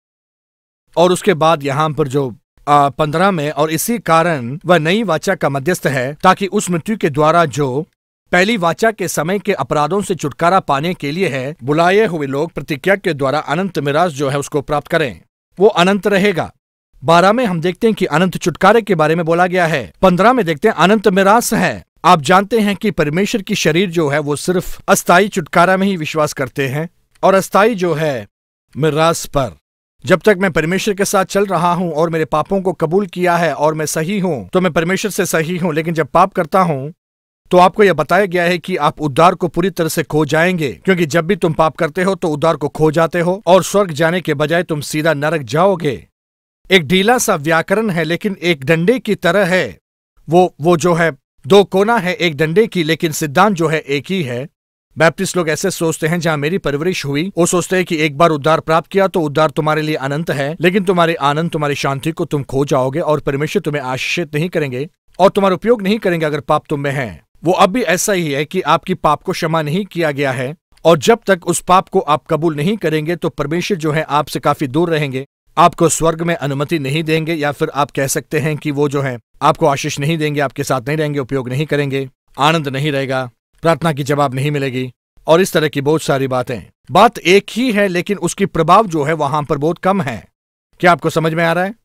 और उसके बाद यहां पर जो पंद्रह में, और इसी कारण वह नई वाचा का मध्यस्थ है, ताकि उस मृत्यु के द्वारा जो पहली वाचा के समय के अपराधों से छुटकारा पाने के लिए है, बुलाए हुए लोग प्रतिज्ञा के द्वारा अनंत मिरास जो है उसको प्राप्त करें। वो अनंत रहेगा। बारह में हम देखते हैं कि अनंत छुटकारे के बारे में बोला गया है। पंद्रह में देखते हैं अनंत मिरास है। आप जानते हैं कि परमेश्वर की शरीर जो है वो सिर्फ अस्थायी छुटकारा में ही विश्वास करते हैं, और अस्थायी जो है मिरास पर। जब तक मैं परमेश्वर के साथ चल रहा हूं और मेरे पापों को कबूल किया है और मैं सही हूं, तो मैं परमेश्वर से सही हूं। लेकिन जब पाप करता हूं तो आपको यह बताया गया है कि आप उद्धार को पूरी तरह से खो जाएंगे, क्योंकि जब भी तुम पाप करते हो तो उद्धार को खो जाते हो और स्वर्ग जाने के बजाय तुम सीधा नरक जाओगे। एक ढीला सा व्याकरण है, लेकिन एक डंडे की तरह है। वो वो जो है दो कोना है एक डंडे की, लेकिन सिद्धांत जो है एक ही है। बैप्टिस्ट लोग ऐसे सोचते हैं, जहां मेरी परवरिश हुई, वो सोचते हैं कि एक बार उद्धार प्राप्त किया तो उद्धार तुम्हारे लिए अनंत है, लेकिन तुम्हारे आनंद, तुम्हारी शांति को तुम खो जाओगे और परमेश्वर तुम्हें आशीषित नहीं करेंगे और तुम्हारा उपयोग नहीं करेंगे अगर पाप तुम में है। वो अब भी ऐसा ही है कि आपकी पाप को क्षमा नहीं किया गया है, और जब तक उस पाप को आप कबूल नहीं करेंगे तो परमेश्वर जो है आपसे काफी दूर रहेंगे, आपको स्वर्ग में अनुमति नहीं देंगे, या फिर आप कह सकते हैं कि वो जो है आपको आशीष नहीं देंगे, आपके साथ नहीं रहेंगे, उपयोग नहीं करेंगे, आनंद नहीं रहेगा, प्रार्थना की जवाब नहीं मिलेगी, और इस तरह की बहुत सारी बातें। बात एक ही है, लेकिन उसकी प्रभाव जो है वहां पर बहुत कम है। क्या आपको समझ में आ रहा है?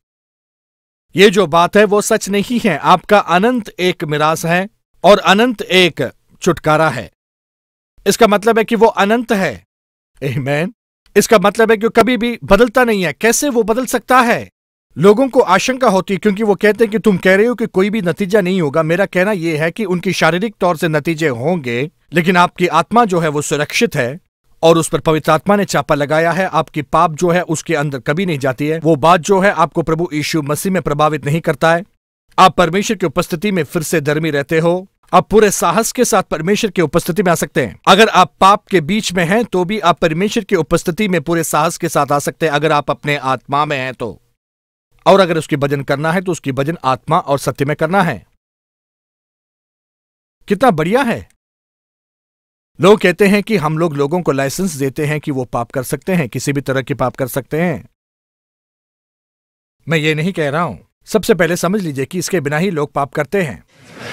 ये जो बात है वो सच नहीं है। आपका अनंत एक मिरास है और अनंत एक छुटकारा है। इसका मतलब है कि वो अनंत है। आमीन। इसका मतलब है कि कभी भी बदलता नहीं है। कैसे वो बदल सकता है? लोगों को आशंका होती है, क्योंकि वो कहते हैं कि तुम कह रहे हो कि कोई भी नतीजा नहीं होगा। मेरा कहना यह है कि उनकी शारीरिक तौर से नतीजे होंगे, लेकिन आपकी आत्मा जो है वो सुरक्षित है और उस पर पवित्र आत्मा ने चापा लगाया है। आपकी पाप जो है उसके अंदर कभी नहीं जाती है। वो बात जो है आपको प्रभु यीशु मसीह में प्रभावित नहीं करता है। आप परमेश्वर की उपस्थिति में फिर से धर्मी रहते हो। आप पूरे साहस के साथ परमेश्वर की उपस्थिति में आ सकते हैं। अगर आप पाप के बीच में हैं तो भी आप परमेश्वर की उपस्थिति में पूरे साहस के साथ आ सकते हैं, अगर आप अपने आत्मा में हैं तो। और अगर उसकी भजन करना है तो उसकी भजन आत्मा और सत्य में करना है। कितना बढ़िया है। लोग कहते हैं कि हम लोग लोगों को लाइसेंस देते हैं कि वो पाप कर सकते हैं, किसी भी तरह के पाप कर सकते हैं। मैं ये नहीं कह रहा हूं। सबसे पहले समझ लीजिए कि इसके बिना ही लोग पाप करते हैं।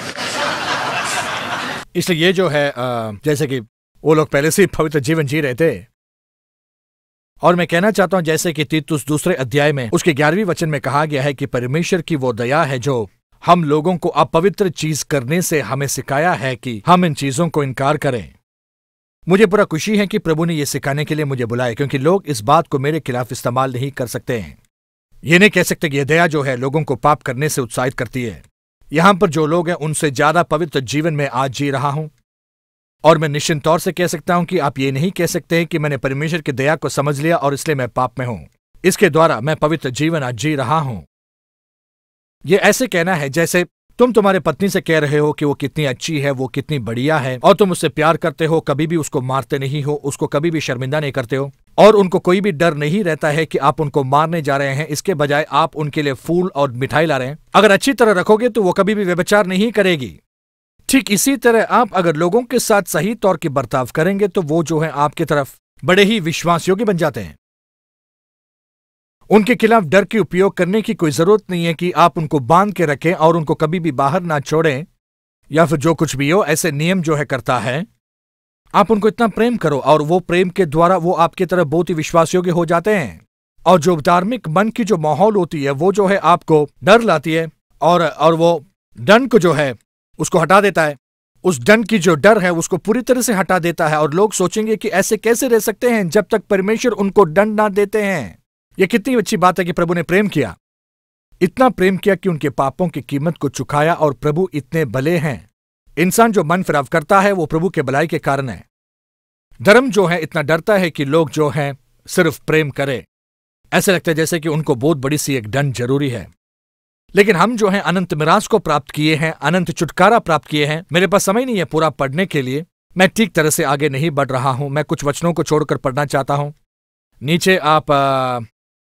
इसलिए ये जो है जैसे कि वो लोग पहले से ही पवित्र जीवन जी रहे थे। और मैं कहना चाहता हूं, जैसे कि तीतुस दूसरे अध्याय में उसके ग्यारहवीं वचन में कहा गया है कि परमेश्वर की वो दया है जो हम लोगों को अपवित्र चीज करने से हमें सिखाया है कि हम इन चीजों को इनकार करें। मुझे पूरा खुशी है कि प्रभु ने यह सिखाने के लिए मुझे बुलाया, क्योंकि लोग इस बात को मेरे खिलाफ इस्तेमाल नहीं कर सकते हैं। ये नहीं कह सकते कि यह दया जो है लोगों को पाप करने से उत्साहित करती है। यहां पर जो लोग हैं उनसे ज्यादा पवित्र जीवन में आज जी रहा हूं, और मैं निश्चित तौर से कह सकता हूं कि आप ये नहीं कह सकते कि मैंने परमेश्वर की दया को समझ लिया और इसलिए मैं पाप में हूं। इसके द्वारा मैं पवित्र जीवन आज जी रहा हूं। यह ऐसे कहना है जैसे तुम तुम्हारे पत्नी से कह रहे हो कि वो कितनी अच्छी है, वो कितनी बढ़िया है, और तुम उससे प्यार करते हो, कभी भी उसको मारते नहीं हो, उसको कभी भी शर्मिंदा नहीं करते हो, और उनको कोई भी डर नहीं रहता है कि आप उनको मारने जा रहे हैं। इसके बजाय आप उनके लिए फूल और मिठाई ला रहे हैं। अगर अच्छी तरह रखोगे तो वो कभी भी व्यभिचार नहीं करेगी। ठीक इसी तरह आप अगर लोगों के साथ सही तौर की बर्ताव करेंगे तो वो जो है आपकी तरफ बड़े ही विश्वास योग्य बन जाते हैं। उनके खिलाफ डर के उपयोग करने की कोई जरूरत नहीं है कि आप उनको बांध के रखें और उनको कभी भी बाहर ना छोड़ें, या फिर जो कुछ भी हो ऐसे नियम जो है करता है। आप उनको इतना प्रेम करो और वो प्रेम के द्वारा वो आपकी तरफ बहुत ही विश्वास योग्य हो जाते हैं। और जो धार्मिक मन की जो माहौल होती है वो जो है आपको डर लाती है, और और वो दंड को जो है उसको हटा देता है। उस दंड की जो डर है उसको पूरी तरह से हटा देता है, और लोग सोचेंगे कि ऐसे कैसे रह सकते हैं जब तक परमेश्वर उनको दंड ना देते हैं। यह कितनी अच्छी बात है कि प्रभु ने प्रेम किया, इतना प्रेम किया कि उनके पापों की कीमत को चुकाया, और प्रभु इतने भले हैं। इंसान जो मन फिराव करता है वो प्रभु के भलाई के कारण है। धर्म जो है इतना डरता है कि लोग जो है सिर्फ प्रेम करें। ऐसे लगता है जैसे कि उनको बहुत बड़ी सी एक दंड जरूरी है। लेकिन हम जो है अनंत मिरास को प्राप्त किए हैं, अनंत छुटकारा प्राप्त किए हैं। मेरे पास समय नहीं है पूरा पढ़ने के लिए, मैं ठीक तरह से आगे नहीं बढ़ रहा हूं। मैं कुछ वचनों को छोड़कर पढ़ना चाहता हूं। नीचे आप आ,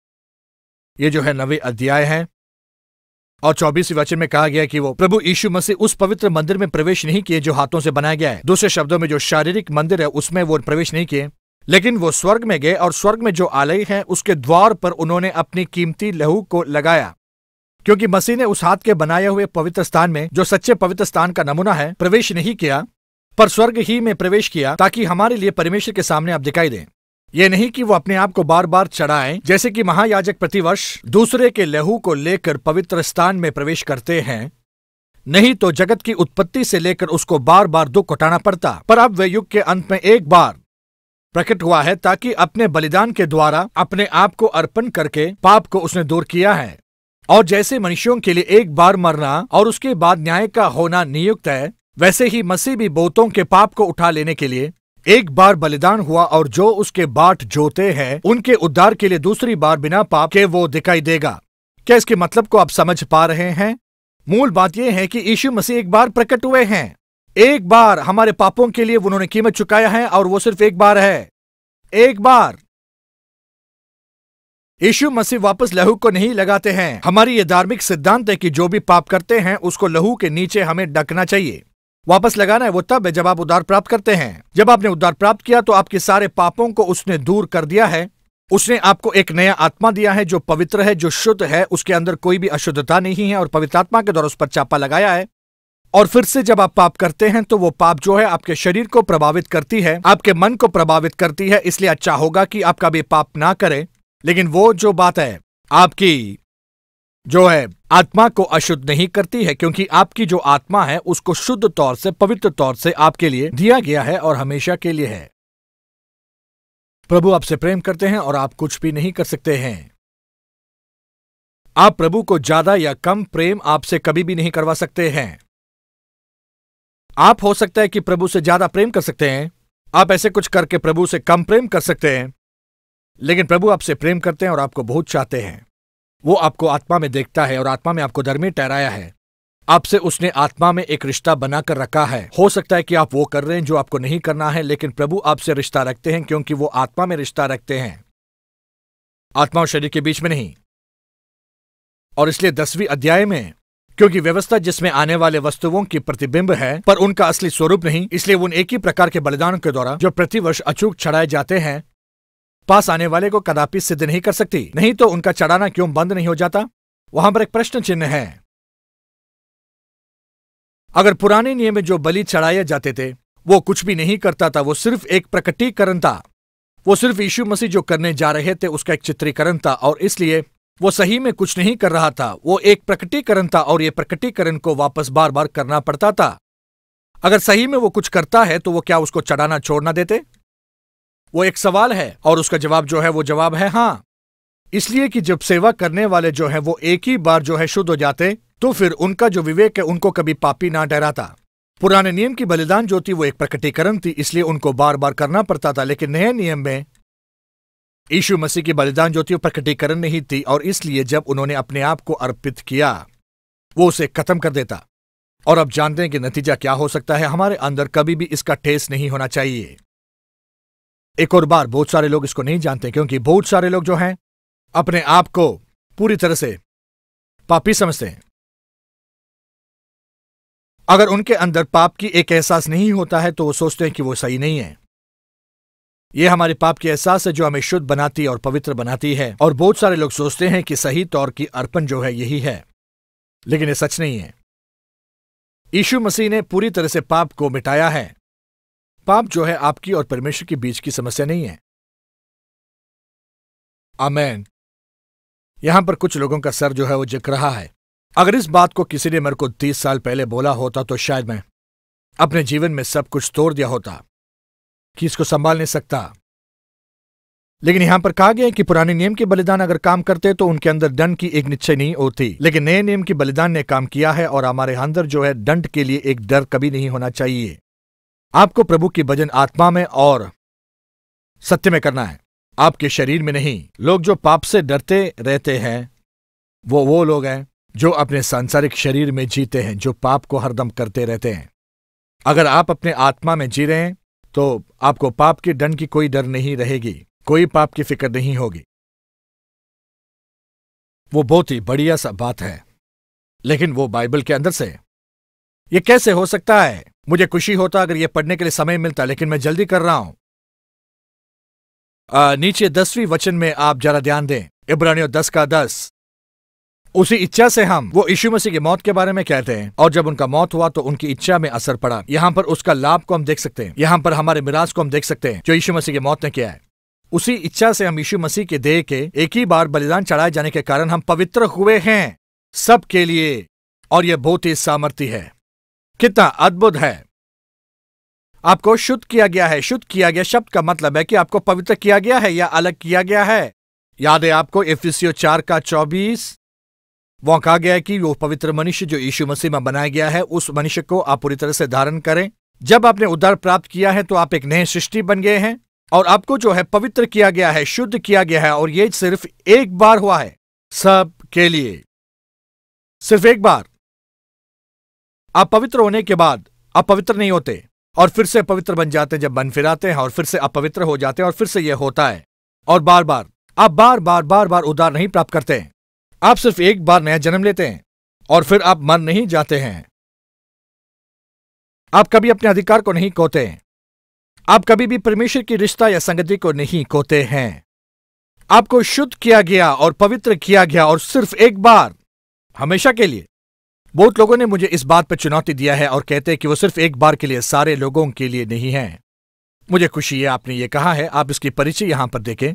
ये जो है नवे अध्याय है और चौबीसवें वचन में कहा गया कि वो प्रभु यीशु मसीह उस पवित्र मंदिर में प्रवेश नहीं किए जो हाथों से बनाया गया है। दूसरे शब्दों में जो शारीरिक मंदिर है उसमें वो प्रवेश नहीं किए, लेकिन वो स्वर्ग में गए, और स्वर्ग में जो आलय है उसके द्वार पर उन्होंने अपनी कीमती लहू को लगाया। क्योंकि मसीह ने उस हाथ के बनाए हुए पवित्र स्थान में, जो सच्चे पवित्र स्थान का नमूना है, प्रवेश नहीं किया, पर स्वर्ग ही में प्रवेश किया, ताकि हमारे लिए परमेश्वर के सामने आप दिखाई दें। यह नहीं कि वो अपने आप को बार बार चढ़ाएं, जैसे कि महायाजक प्रतिवर्ष दूसरे के लहू को लेकर पवित्र स्थान में प्रवेश करते हैं। नहीं तो जगत की उत्पत्ति से लेकर उसको बार बार दुख उठाना पड़ता। पर अब वह युग के अंत में एक बार प्रकट हुआ है, ताकि अपने बलिदान के द्वारा अपने आप को अर्पण करके पाप को उसने दूर किया है। और जैसे मनुष्यों के लिए एक बार मरना और उसके बाद न्याय का होना नियुक्त है, वैसे ही मसीह भी बहुतों के पाप को उठा लेने के लिए एक बार बलिदान हुआ, और जो उसके बाट जोते हैं उनके उद्धार के लिए दूसरी बार बिना पाप के वो दिखाई देगा। क्या इसके मतलब को आप समझ पा रहे हैं? मूल बात यह है कि यीशु मसीह एक बार प्रकट हुए हैं। एक बार हमारे पापों के लिए उन्होंने कीमत चुकाया है, और वो सिर्फ एक बार है। एक बार यीशु मसीह वापस लहू को नहीं लगाते हैं। हमारी ये धार्मिक सिद्धांत है कि जो भी पाप करते हैं उसको लहू के नीचे हमें ढकना चाहिए। वापस लगाना है वो तब है जब आप उद्धार प्राप्त करते हैं। जब आपने उद्धार प्राप्त किया तो आपके सारे पापों को उसने दूर कर दिया है। उसने आपको एक नया आत्मा दिया है जो पवित्र है, जो शुद्ध है, उसके अंदर कोई भी अशुद्धता नहीं है, और पवित्र आत्मा के द्वारा उस पर चापा लगाया है। और फिर से जब आप पाप करते हैं तो वो पाप जो है आपके शरीर को प्रभावित करती है, आपके मन को प्रभावित करती है। इसलिए अच्छा होगा कि आप कभी पाप ना करें। लेकिन वो जो बात है आपकी जो है आत्मा को अशुद्ध नहीं करती है, क्योंकि आपकी जो आत्मा है उसको शुद्ध तौर से, पवित्र तौर से आपके लिए दिया गया है और हमेशा के लिए है। प्रभु आपसे प्रेम करते हैं और आप कुछ भी नहीं कर सकते हैं। आप प्रभु को ज्यादा या कम प्रेम आपसे कभी भी नहीं करवा सकते हैं। आप हो सकता है कि प्रभु से ज्यादा प्रेम कर सकते हैं, आप ऐसे कुछ करके प्रभु से कम प्रेम कर सकते हैं, लेकिन प्रभु आपसे प्रेम करते हैं और आपको बहुत चाहते हैं। वो आपको आत्मा में देखता है और आत्मा में आपको धर्मी ठहराया है। आपसे उसने आत्मा में एक रिश्ता बनाकर रखा है। हो सकता है कि आप वो कर रहे हैं जो आपको नहीं करना है, लेकिन प्रभु आपसे रिश्ता रखते हैं क्योंकि वो आत्मा में रिश्ता रखते हैं, आत्मा और शरीर के बीच में नहीं। और इसलिए दसवीं अध्याय में, क्योंकि व्यवस्था जिसमें आने वाले वस्तुओं की प्रतिबिंब है पर उनका असली स्वरूप नहीं, इसलिए उन एक ही प्रकार के बलिदानों के द्वारा जो प्रतिवर्ष अचूक चढ़ाए जाते हैं पास आने वाले को कदापि सिद्ध नहीं कर सकती। नहीं तो उनका चढ़ाना क्यों बंद नहीं हो जाता? वहां पर एक प्रश्न चिन्ह है। अगर पुराने नियम में जो बलि चढ़ाए जाते थे वो कुछ भी नहीं करता था, वो सिर्फ एक प्रकटीकरण था, वो सिर्फ यीशु मसीह जो करने जा रहे थे उसका एक चित्रीकरण था। और इसलिए वो सही में कुछ नहीं कर रहा था, वो एक प्रकटीकरण था और ये प्रकटीकरण को वापस बार बार करना पड़ता था। अगर सही में वो कुछ करता है तो वो क्या उसको चढ़ाना छोड़ना देते? वो एक सवाल है और उसका जवाब जो है वो जवाब है हाँ। इसलिए कि जब सेवा करने वाले जो है वो एक ही बार जो है शुद्ध हो जाते तो फिर उनका जो विवेक है उनको कभी पापी ना ठहराता। पुराने नियम की बलिदान जो थी वो एक प्रकटीकरण थी, इसलिए उनको बार बार करना पड़ता था। लेकिन नए नियम में यीशु मसीह की बलिदान जो थी वो प्रकटीकरण नहीं थी और इसलिए जब उन्होंने अपने आप को अर्पित किया वो उसे खत्म कर देता। और अब जानते हैं कि नतीजा क्या हो सकता है। हमारे अंदर कभी भी इसका ठेस नहीं होना चाहिए। एक और बार बहुत सारे लोग इसको नहीं जानते क्योंकि बहुत सारे लोग जो हैं अपने आप को पूरी तरह से पापी समझते हैं। अगर उनके अंदर पाप की एक एहसास नहीं होता है तो वो सोचते हैं कि वो सही नहीं है। यह हमारे पाप की एहसास है जो हमें शुद्ध बनाती और पवित्र बनाती है। और बहुत सारे लोग सोचते हैं कि सही तौर की अर्पण जो है यही है, लेकिन यह सच नहीं है। यीशु मसीह ने पूरी तरह से पाप को मिटाया है। पाप जो है आपकी और परमेश्वर के बीच की समस्या नहीं है। आमेन। यहां पर कुछ लोगों का सर जो है वो झुक रहा है। अगर इस बात को किसी ने मेरे को तीस साल पहले बोला होता तो शायद मैं अपने जीवन में सब कुछ तोड़ दिया होता कि इसको संभाल नहीं सकता। लेकिन यहां पर कहा गया है कि पुराने नियम के बलिदान अगर काम करते तो उनके अंदर दंड की एक निश्चय नहीं होती, लेकिन नए नियम की बलिदान ने काम किया है और हमारे अंदर जो है दंड के लिए एक डर कभी नहीं होना चाहिए। आपको प्रभु की भजन आत्मा में और सत्य में करना है, आपके शरीर में नहीं। लोग जो पाप से डरते रहते हैं वो वो लोग हैं जो अपने सांसारिक शरीर में जीते हैं, जो पाप को हरदम करते रहते हैं। अगर आप अपने आत्मा में जी रहे हैं तो आपको पाप के दंड की कोई डर नहीं रहेगी, कोई पाप की फिक्र नहीं होगी। वो बहुत ही बढ़िया सा बात है, लेकिन वो बाइबल के अंदर से ये कैसे हो सकता है? मुझे खुशी होता अगर ये पढ़ने के लिए समय मिलता, लेकिन मैं जल्दी कर रहा हूं। आ, नीचे दसवीं वचन में आप जरा ध्यान दें, इब्रानियों दस का दस। उसी इच्छा से हम वो यीशु मसीह की मौत के बारे में कहते हैं, और जब उनका मौत हुआ तो उनकी इच्छा में असर पड़ा। यहां पर उसका लाभ को हम देख सकते हैं, यहां पर हमारे मिराज को हम देख सकते हैं जो यीशु मसीह की मौत ने किया है। उसी इच्छा से हम यीशु मसीह के देह के एक ही बार बलिदान चढ़ाए जाने के कारण हम पवित्र हुए हैं सब के लिए, और यह बहुत ही सामर्थ्य है। कितना अद्भुत है! आपको शुद्ध किया गया है। शुद्ध किया गया शब्द का मतलब है कि आपको पवित्र किया गया है या अलग किया गया है। याद है आपको इफिसियों चार का चौबीस, वहां कहा गया है कि वो पवित्र मनुष्य जो यीशु मसीह में बनाया गया है उस मनुष्य को आप पूरी तरह से धारण करें। जब आपने उद्धार प्राप्त किया है तो आप एक नए सृष्टि बन गए हैं और आपको जो है पवित्र किया गया है, शुद्ध किया गया है, और ये सिर्फ एक बार हुआ है सब के लिए, सिर्फ एक बार। आप पवित्र होने के बाद आप पवित्र नहीं होते और फिर से पवित्र बन जाते हैं, जब बन फिराते हैं और फिर से अपवित्र हो जाते हैं और फिर से यह होता है। और बार बार आप बार बार बार बार उद्धार नहीं प्राप्त करते हैं। आप सिर्फ एक बार नया जन्म लेते हैं और फिर आप मर नहीं जाते हैं। आप कभी अपने अधिकार को नहीं खोते हैं। आप कभी भी परमेश्वर की रिश्ता या संगति को नहीं खोते हैं। आपको शुद्ध किया गया और पवित्र किया गया, और सिर्फ एक बार, हमेशा के लिए। बहुत लोगों ने मुझे इस बात पर चुनौती दिया है और कहते हैं कि वो सिर्फ एक बार के लिए, सारे लोगों के लिए नहीं है। मुझे खुशी है आपने ये कहा है। आप इसकी परिचय यहां पर देखें।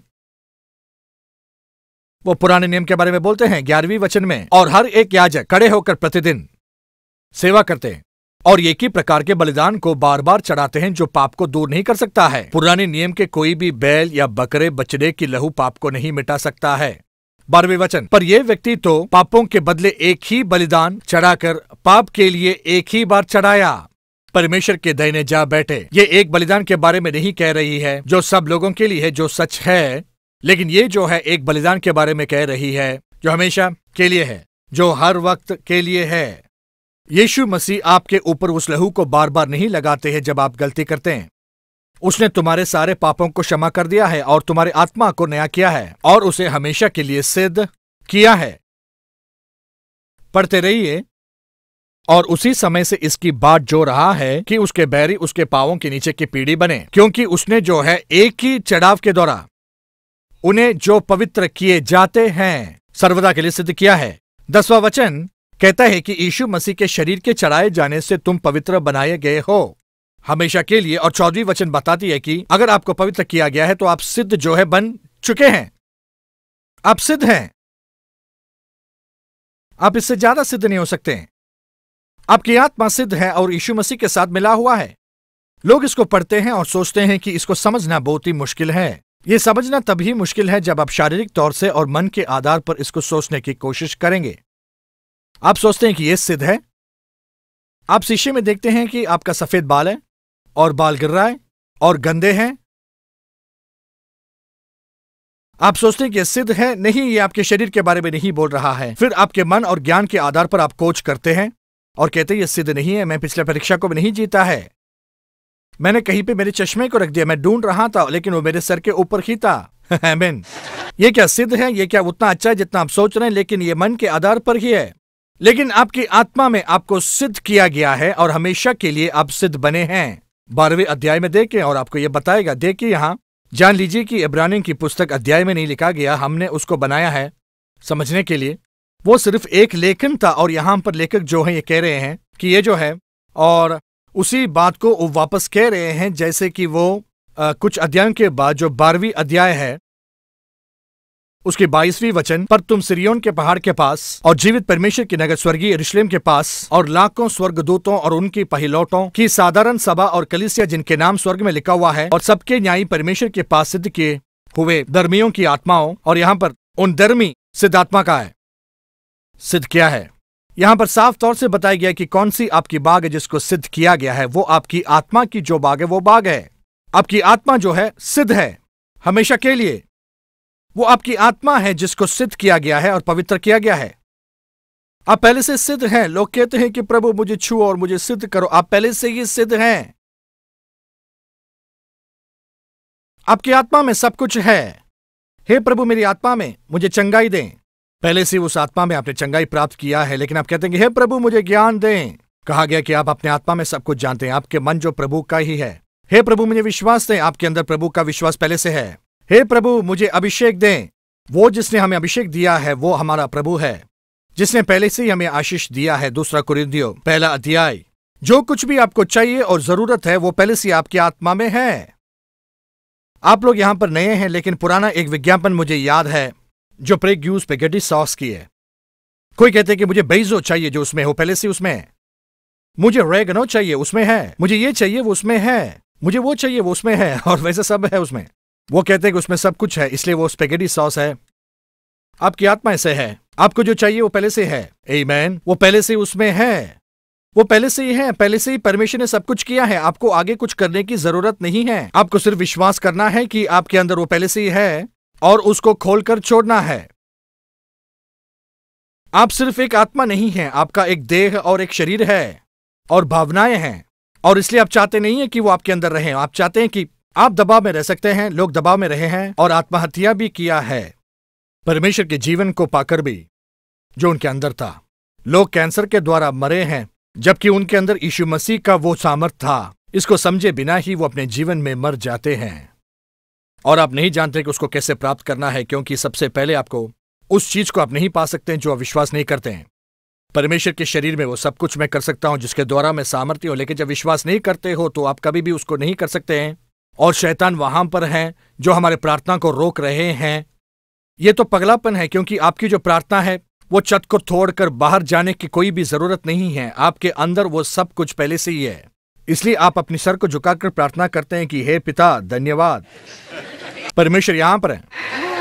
वो पुराने नियम के बारे में बोलते हैं ग्यारहवीं वचन में, और हर एक याजक खड़े होकर प्रतिदिन सेवा करते हैं और एक ही प्रकार के बलिदान को बार बार चढ़ाते हैं जो पाप को दूर नहीं कर सकता है। पुराने नियम के कोई भी बैल या बकरे बछड़े की लहू पाप को नहीं मिटा सकता है। बारहवें वचन, पर यह व्यक्ति तो पापों के बदले एक ही बलिदान चढ़ाकर पाप के लिए एक ही बार चढ़ाया, परमेश्वर के दाहिने जा बैठे। ये एक बलिदान के बारे में नहीं कह रही है जो सब लोगों के लिए है, जो सच है, लेकिन ये जो है एक बलिदान के बारे में कह रही है जो हमेशा के लिए है, जो हर वक्त के लिए है। यीशु मसीह आपके ऊपर उस लहू को बार बार नहीं लगाते हैं जब आप गलती करते हैं। उसने तुम्हारे सारे पापों को क्षमा कर दिया है और तुम्हारी आत्मा को नया किया है और उसे हमेशा के लिए सिद्ध किया है। पढ़ते रहिए। और उसी समय से इसकी बात जो रहा है कि उसके बैरी उसके पांवों के नीचे की पीढ़ी बने, क्योंकि उसने जो है एक ही चढ़ाव के द्वारा उन्हें जो पवित्र किए जाते हैं सर्वदा के लिए सिद्ध किया है। दसवां वचन कहता है कि यीशु मसीह के शरीर के चढ़ाए जाने से तुम पवित्र बनाए गए हो हमेशा के लिए। और चौदहवीं वचन बताती है कि अगर आपको पवित्र किया गया है तो आप सिद्ध जो है बन चुके हैं, आप सिद्ध हैं। आप इससे ज्यादा सिद्ध नहीं हो सकते हैं। आपकी आत्मा सिद्ध है और यीशु मसीह के साथ मिला हुआ है। लोग इसको पढ़ते हैं और सोचते हैं कि इसको समझना बहुत ही मुश्किल है। यह समझना तभी मुश्किल है जब आप शारीरिक तौर से और मन के आधार पर इसको सोचने की कोशिश करेंगे। आप सोचते हैं कि यह सिद्ध है। आप शीशे में देखते हैं कि आपका सफेद बाल है और बाल गिर रहा है और गंदे हैं। आप सोचते हैं कि यह सिद्ध है। नहीं, ये आपके शरीर के बारे में नहीं बोल रहा है। फिर आपके मन और ज्ञान के आधार पर आप कोच करते हैं और कहते हैं यह सिद्ध नहीं है। मैं पिछले परीक्षा को भी नहीं जीता है। मैंने कहीं पे मेरे चश्मे को रख दिया, मैं ढूंढ रहा था लेकिन वो मेरे सर के ऊपर ही था। आमीन। ये क्या सिद्ध है? ये क्या उतना अच्छा है जितना आप सोच रहे हैं? लेकिन ये मन के आधार पर ही है। लेकिन आपकी आत्मा में आपको सिद्ध किया गया है और हमेशा के लिए आप सिद्ध बने हैं। बारहवें अध्याय में देखें और आपको यह बताएगा। देखिए यहां जान लीजिए कि इब्रानियों की पुस्तक अध्याय में नहीं लिखा गया, हमने उसको बनाया है समझने के लिए। वो सिर्फ एक लेखन था और यहां पर लेखक जो है ये कह रहे हैं कि ये जो है, और उसी बात को वो वापस कह रहे हैं जैसे कि वो आ, कुछ अध्यायों के बाद जो बारहवीं अध्याय है उसकी बाईसवीं वचन, पर तुम सिरियोन के पहाड़ के पास और जीवित परमेश्वर की नगर स्वर्गीय यरूशलेम के पास और लाखों स्वर्गदूतों और उनकी पहिलौटों की साधारण सभा और कलीसिया जिनके नाम स्वर्ग में लिखा हुआ है और सबके न्यायी परमेश्वर के पास सिद्ध किए हुए धर्मियों की आत्माओं। और यहां पर उन धर्मी सिद्ध आत्मा का है। सिद्ध किया है। यहां पर साफ तौर से बताया गया कि कौन सी आपकी बाग है जिसको सिद्ध किया गया है। वो आपकी आत्मा की जो बाग है वो बाग है। आपकी आत्मा जो है सिद्ध है हमेशा के लिए। वो आपकी आत्मा है जिसको सिद्ध किया गया है और पवित्र किया गया है। आप पहले से सिद्ध हैं। लोग कहते हैं कि प्रभु मुझे छुओ और मुझे सिद्ध करो। आप पहले से ही सिद्ध हैं। आपकी आत्मा में सब कुछ है। हे प्रभु मेरी आत्मा में मुझे चंगाई दें। पहले से उस आत्मा में आपने चंगाई प्राप्त किया है। लेकिन आप कहते हैं कि हे प्रभु मुझे ज्ञान दें। कहा गया कि आप अपने आत्मा में सब कुछ जानते हैं। आपके मन जो प्रभु का ही है। हे प्रभु मुझे विश्वास दें। आपके अंदर प्रभु का विश्वास पहले से है। हे प्रभु मुझे अभिषेक दें। वो जिसने हमें अभिषेक दिया है वो हमारा प्रभु है, जिसने पहले से ही हमें आशीष दिया है। दूसरा कुरिन्थियों पहला अध्याय। जो कुछ भी आपको चाहिए और जरूरत है वो पहले से आपकी आत्मा में है। आप लोग यहां पर नए हैं लेकिन पुराना एक विज्ञापन मुझे याद है जो प्रेग्यू स्पैगेटी सॉस की है। कोई कहते हैं कि मुझे बेइजो चाहिए, जो उसमें हो पहले से उसमें है। मुझे रेगनो चाहिए, उसमें है। मुझे ये चाहिए, वो उसमें है। मुझे वो चाहिए, वो उसमें है। और वैसे सब है उसमें। वो कहते हैं कि उसमें सब कुछ है, इसलिए वो स्पैगेटी सॉस है। आपकी आत्मा ऐसे है। आपको जो चाहिए वो पहले से है। आमीन। वो पहले से उसमें है। वो पहले से ही है। पहले से ही परमेश्वर ने सब कुछ किया है। आपको आगे कुछ करने की जरूरत नहीं है। आपको सिर्फ विश्वास करना है कि आपके अंदर वो पहले से ही है और उसको खोलकर छोड़ना है। आप सिर्फ एक आत्मा नहीं हैं, आपका एक देह और एक शरीर है और भावनाएं हैं। और इसलिए आप चाहते नहीं हैं कि वो आपके अंदर रहें। आप चाहते हैं कि आप दबाव में रह सकते हैं। लोग दबाव में रहे हैं और आत्महत्या भी किया है परमेश्वर के जीवन को पाकर भी जो उनके अंदर था। लोग कैंसर के द्वारा मरे हैं जबकि उनके अंदर यीशु मसीह का वो सामर्थ था। इसको समझे बिना ही वो अपने जीवन में मर जाते हैं और आप नहीं जानते कि उसको कैसे प्राप्त करना है, क्योंकि सबसे पहले आपको उस चीज को आप नहीं पा सकते हैं जो आप विश्वास नहीं करते हैं। परमेश्वर के शरीर में वो सब कुछ मैं कर सकता हूं जिसके द्वारा मैं सामर्थ्य हूं, लेकिन जब विश्वास नहीं करते हो तो आप कभी भी उसको नहीं कर सकते हैं। और शैतान वहां पर है जो हमारे प्रार्थना को रोक रहे हैं। ये तो पगलापन है, क्योंकि आपकी जो प्रार्थना है वो छत को तोड़कर बाहर जाने की कोई भी जरूरत नहीं है। आपके अंदर वो सब कुछ पहले से ही है। इसलिए आप अपनी सर को झुकाकर प्रार्थना करते हैं कि हे पिता धन्यवाद, परमेश्वर यहां पर है।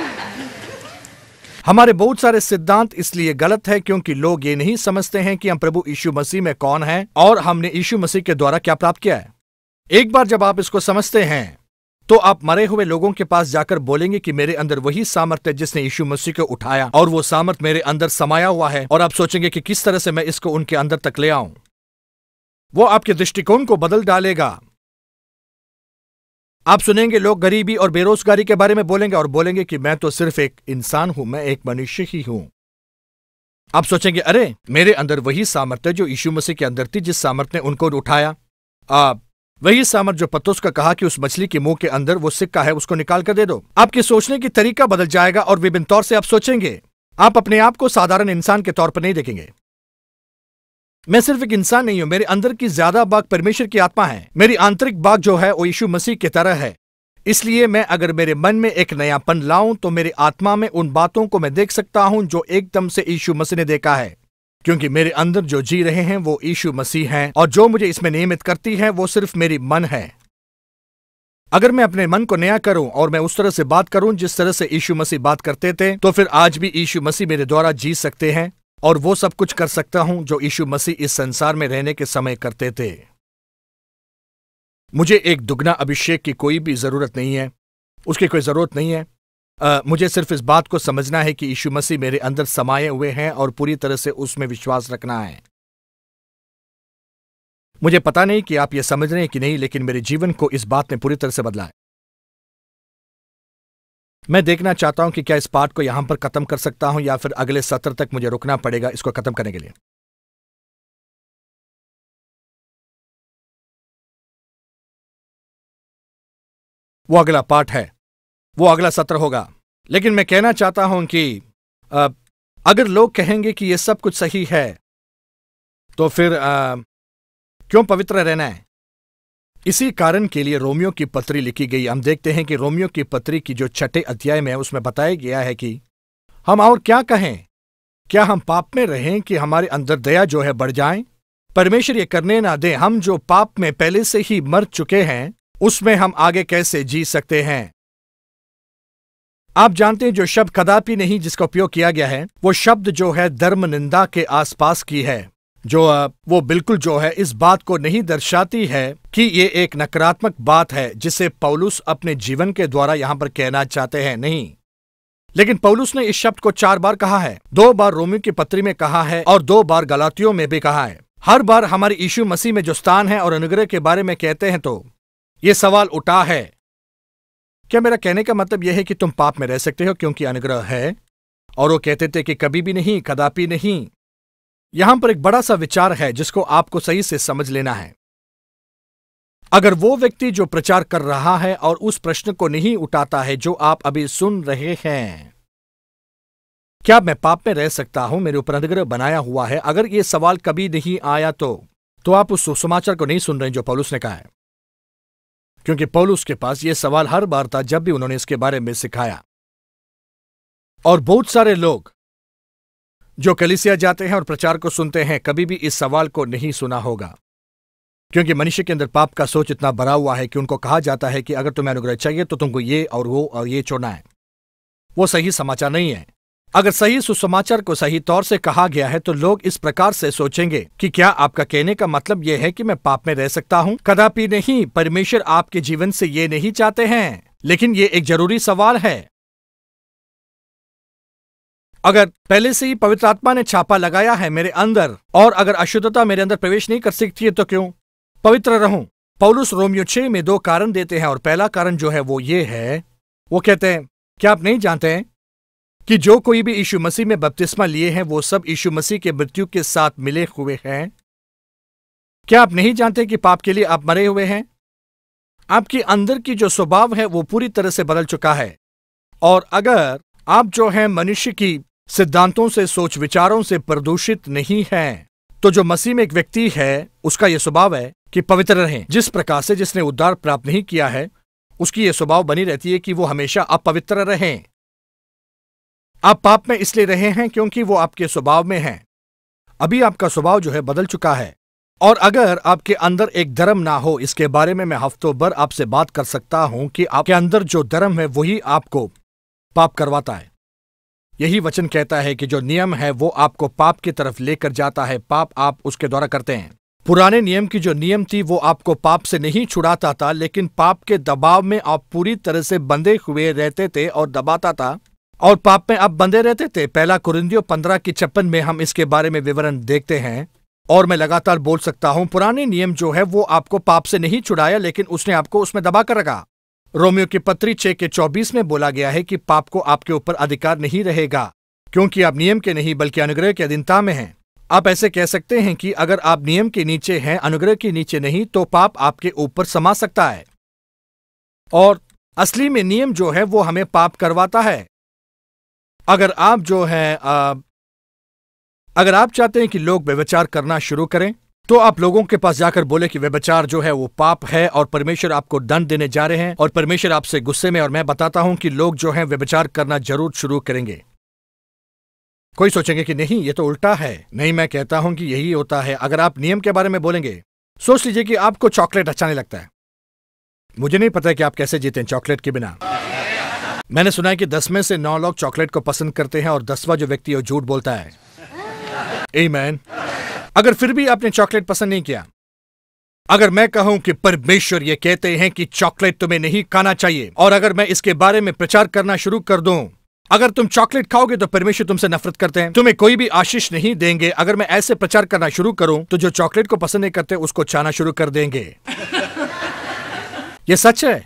हमारे बहुत सारे सिद्धांत इसलिए गलत है क्योंकि लोग ये नहीं समझते हैं कि हम प्रभु यीशु मसीह में कौन हैं और हमने यीशु मसीह के द्वारा क्या प्राप्त किया है। एक बार जब आप इसको समझते हैं तो आप मरे हुए लोगों के पास जाकर बोलेंगे कि मेरे अंदर वही सामर्थ है जिसने यीशु मसीह को उठाया और वो सामर्थ मेरे अंदर समाया हुआ है। और आप सोचेंगे कि किस तरह से मैं इसको उनके अंदर तक ले आऊं। वो आपके दृष्टिकोण को बदल डालेगा। आप सुनेंगे लोग गरीबी और बेरोजगारी के बारे में बोलेंगे और बोलेंगे कि मैं तो सिर्फ एक इंसान हूं, मैं एक मनुष्य ही हूं। आप सोचेंगे अरे मेरे अंदर वही सामर्थ है जो यीशु मसीह के अंदर थी, जिस सामर्थ ने उनको उठाया। आप वही सामर्थ जो पतरस का कहा कि उस मछली के मुंह के अंदर वो सिक्का है उसको निकाल कर दे दो। आपके सोचने की तरीका बदल जाएगा और विभिन्न तौर से आप सोचेंगे। आप अपने आप को साधारण इंसान के तौर पर नहीं देखेंगे। मैं सिर्फ एक इंसान नहीं हूं, मेरे अंदर की ज्यादा बाग परमेश्वर की आत्मा है। मेरी आंतरिक बाग जो है वो यीशु मसीह की तरह है। इसलिए मैं अगर मेरे मन में एक नयापन लाऊं तो मेरी आत्मा में उन बातों को मैं देख सकता हूं जो एकदम से यीशु मसीह ने देखा है। क्योंकि मेरे अंदर जो जी रहे हैं वो यीशु मसीह हैं, और जो मुझे इसमें नियमित करती है वो सिर्फ मेरी मन है। अगर मैं अपने मन को नया करूं और मैं उस तरह से बात करूं जिस तरह से यीशु मसीह बात करते थे, तो फिर आज भी यीशु मसीह मेरे द्वारा जी सकते हैं और वो सब कुछ कर सकता हूं जो यीशु मसीह इस संसार में रहने के समय करते थे। मुझे एक दुगना अभिषेक की कोई भी जरूरत नहीं है, उसकी कोई जरूरत नहीं है। आ, मुझे सिर्फ इस बात को समझना है कि यीशु मसीह मेरे अंदर समाये हुए हैं और पूरी तरह से उसमें विश्वास रखना है। मुझे पता नहीं कि आप ये समझ रहे हैं कि नहीं, लेकिन मेरे जीवन को इस बात ने पूरी तरह से बदला है। मैं देखना चाहता हूं कि क्या इस पाठ को यहां पर खत्म कर सकता हूं या फिर अगले सत्र तक मुझे रुकना पड़ेगा इसको खत्म करने के लिए। वो अगला पाठ है, वो अगला सत्र होगा। लेकिन मैं कहना चाहता हूं कि आ, अगर लोग कहेंगे कि यह सब कुछ सही है, तो फिर आ, क्यों पवित्र रहना है? इसी कारण के लिए रोमियो की पत्री लिखी गई। हम देखते हैं कि रोमियो की पत्री की जो छठे अध्याय में है उसमें बताया गया है कि हम और क्या कहें, क्या हम पाप में रहें कि हमारे अंदर दया जो है बढ़ जाए? परमेश्वर ये करने ना दे। हम जो पाप में पहले से ही मर चुके हैं उसमें हम आगे कैसे जी सकते हैं? आप जानते हैं जो शब्द कदापि नहीं जिसका उपयोग किया गया है, वो शब्द जो है धर्म निंदा के आसपास की है, जो वो बिल्कुल जो है इस बात को नहीं दर्शाती है कि ये एक नकारात्मक बात है जिसे पौलुस अपने जीवन के द्वारा यहां पर कहना चाहते हैं। नहीं, लेकिन पौलुस ने इस शब्द को चार बार कहा है। दो बार रोमियो की पत्री में कहा है और दो बार गलातियों में भी कहा है। हर बार हमारे यीशु मसीह में जो स्थान है और अनुग्रह के बारे में कहते हैं तो ये सवाल उठा है, क्या मेरा कहने का मतलब यह है कि तुम पाप में रह सकते हो क्योंकि अनुग्रह है? और वो कहते थे कि कभी भी नहीं, कदापि नहीं। यहां पर एक बड़ा सा विचार है जिसको आपको सही से समझ लेना है। अगर वो व्यक्ति जो प्रचार कर रहा है और उस प्रश्न को नहीं उठाता है जो आप अभी सुन रहे हैं, क्या मैं पाप में रह सकता हूं, मेरे ऊपर अनुग्रह बनाया हुआ है, अगर ये सवाल कभी नहीं आया तो तो आप उस सुसमाचार को नहीं सुन रहे जो पौलुस ने कहा है। क्योंकि पौलुस के पास यह सवाल हर बार था जब भी उन्होंने इसके बारे में सिखाया। और बहुत सारे लोग जो कलीसिया जाते हैं और प्रचार को सुनते हैं कभी भी इस सवाल को नहीं सुना होगा, क्योंकि मनुष्य के अंदर पाप का सोच इतना भरा हुआ है कि उनको कहा जाता है कि अगर तुम्हें अनुग्रह चाहिए तो तुमको ये और वो और ये छोड़ना है। वो सही समाचार नहीं है। अगर सही सुसमाचार को सही तौर से कहा गया है तो लोग इस प्रकार से सोचेंगे कि क्या आपका कहने का मतलब यह है कि मैं पाप में रह सकता हूं? कदापि नहीं। परमेश्वर आपके जीवन से ये नहीं चाहते हैं। लेकिन ये एक जरूरी सवाल है। अगर पहले से ही पवित्र आत्मा ने छापा लगाया है मेरे अंदर और अगर अशुद्धता मेरे अंदर प्रवेश नहीं कर सकती है तो क्यों पवित्र रहूं? पौलुस रोमियो छह में दो कारण देते हैं और पहला कारण जो है वो ये है, वो कहते हैं, क्या आप नहीं जानते हैं कि जो कोई भी यीशु मसीह में बपतिस्मा लिए हैं वो सब यीशु मसीह के मृत्यु के साथ मिले हुए हैं? क्या आप नहीं जानते कि पाप के लिए आप मरे हुए हैं? आपके अंदर की जो स्वभाव है वो पूरी तरह से बदल चुका है। और अगर आप जो है मनुष्य की सिद्धांतों से, सोच विचारों से प्रदूषित नहीं हैं, तो जो मसीह में एक व्यक्ति है उसका यह स्वभाव है कि पवित्र रहें। जिस प्रकार से जिसने उद्धार प्राप्त नहीं किया है उसकी यह स्वभाव बनी रहती है कि वो हमेशा अपवित्र रहें। आप पाप में इसलिए रहे हैं क्योंकि वो आपके स्वभाव में है। अभी आपका स्वभाव जो है बदल चुका है। और अगर आपके अंदर एक धर्म ना हो, इसके बारे में मैं हफ्तों भर आपसे बात कर सकता हूं कि आपके अंदर जो धर्म है वही आपको पाप करवाता है। यही वचन कहता है कि जो नियम है वो आपको पाप की तरफ लेकर जाता है। पाप आप उसके द्वारा करते हैं। पुराने नियम की जो नियम थी वो आपको पाप से नहीं छुड़ाता था, लेकिन पाप के दबाव में आप पूरी तरह से बंधे हुए रहते थे और दबाता था और पाप में आप बंधे रहते थे। पहला कुरिन्थियों पंद्रह की छप्पन में हम इसके बारे में विवरण देखते हैं और मैं लगातार बोल सकता हूं, पुराने नियम जो है वो आपको पाप से नहीं छुड़ाया, लेकिन उसने आपको उसमें दबा कर रखा। रोमियो की पत्री छह के चौबीस में बोला गया है कि पाप को आपके ऊपर अधिकार नहीं रहेगा क्योंकि आप नियम के नहीं बल्कि अनुग्रह के अधीनता में हैं। आप ऐसे कह सकते हैं कि अगर आप नियम के नीचे हैं, अनुग्रह के नीचे नहीं, तो पाप आपके ऊपर समा सकता है। और असली में नियम जो है वो हमें पाप करवाता है। अगर आप जो है आ, अगर आप चाहते हैं कि लोग व्यभिचार करना शुरू करें तो आप लोगों के पास जाकर बोले कि व्यभिचार जो है वो पाप है और परमेश्वर आपको दंड देने जा रहे हैं और परमेश्वर आपसे गुस्से में, और मैं बताता हूं कि लोग जो हैं व्यभिचार करना जरूर शुरू करेंगे। कोई सोचेंगे कि नहीं, ये तो उल्टा है। नहीं, मैं कहता हूं कि यही होता है। अगर आप नियम के बारे में बोलेंगे, सोच लीजिए कि आपको चॉकलेट अच्छा नहीं लगता है। मुझे नहीं पता कि आप कैसे जीते हैं चॉकलेट के बिना। मैंने सुना है कि दस में से नौ लोग चॉकलेट को पसंद करते हैं और दसवां जो व्यक्ति है झूठ बोलता है। आमीन। अगर फिर भी आपने चॉकलेट पसंद नहीं किया, अगर मैं कहूं कि परमेश्वर ये कहते हैं कि चॉकलेट तुम्हें नहीं खाना चाहिए, और अगर मैं इसके बारे में प्रचार करना शुरू कर दूं, अगर तुम चॉकलेट खाओगे तो परमेश्वर तुमसे नफरत करते हैं, तुम्हें कोई भी आशीष नहीं देंगे। अगर मैं ऐसे प्रचार करना शुरू करूं तो जो चॉकलेट को पसंद नहीं करते उसको चाहना शुरू कर देंगे। यह सच है।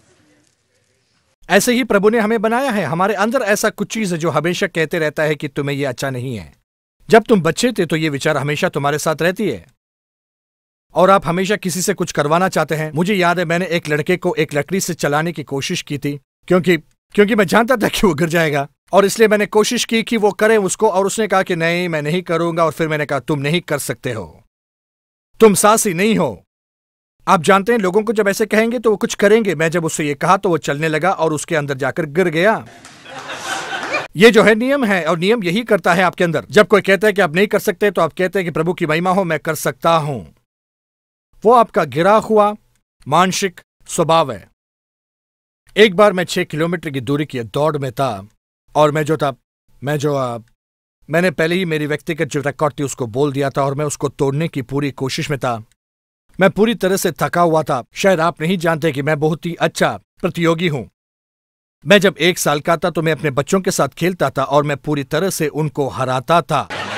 ऐसे ही प्रभु ने हमें बनाया है। हमारे अंदर ऐसा कुछ चीज है जो हमेशा कहते रहता है कि तुम्हें यह अच्छा नहीं है। जब तुम बच्चे थे तो ये विचार हमेशा तुम्हारे साथ रहती है और आप हमेशा किसी से कुछ करवाना चाहते हैं। मुझे याद है, मैंने एक लड़के को एक लकड़ी से चलाने की कोशिश की थी, क्योंकि क्योंकि मैं जानता था कि वो गिर जाएगा, और इसलिए मैंने कोशिश की कि वो करे उसको, और उसने कहा कि नहीं, मैं नहीं करूंगा। और फिर मैंने कहा, तुम नहीं कर सकते हो, तुम साहसी नहीं हो। आप जानते हैं, लोगों को जब ऐसे कहेंगे तो वो कुछ करेंगे। मैं जब उससे ये कहा तो वो चलने लगा और उसके अंदर जाकर गिर गया। ये जो है नियम है, और नियम यही करता है आपके अंदर। जब कोई कहता है कि आप नहीं कर सकते तो आप कहते हैं कि प्रभु की महिमा हो, मैं कर सकता हूं। वो आपका गिरा हुआ मानसिक स्वभाव है। एक बार मैं छह किलोमीटर की दूरी की दौड़ में था, और मैं जो था मैं जो आ, मैंने पहले ही मेरी व्यक्तिगत जो रिकॉर्ड थी उसको बोल दिया था, और मैं उसको तोड़ने की पूरी कोशिश में था। मैं पूरी तरह से थका हुआ था। शायद आप नहीं जानते कि मैं बहुत ही अच्छा प्रतियोगी हूं। मैं जब एक साल का था तो मैं अपने बच्चों के साथ खेलता था और मैं पूरी तरह से उनको हराता था।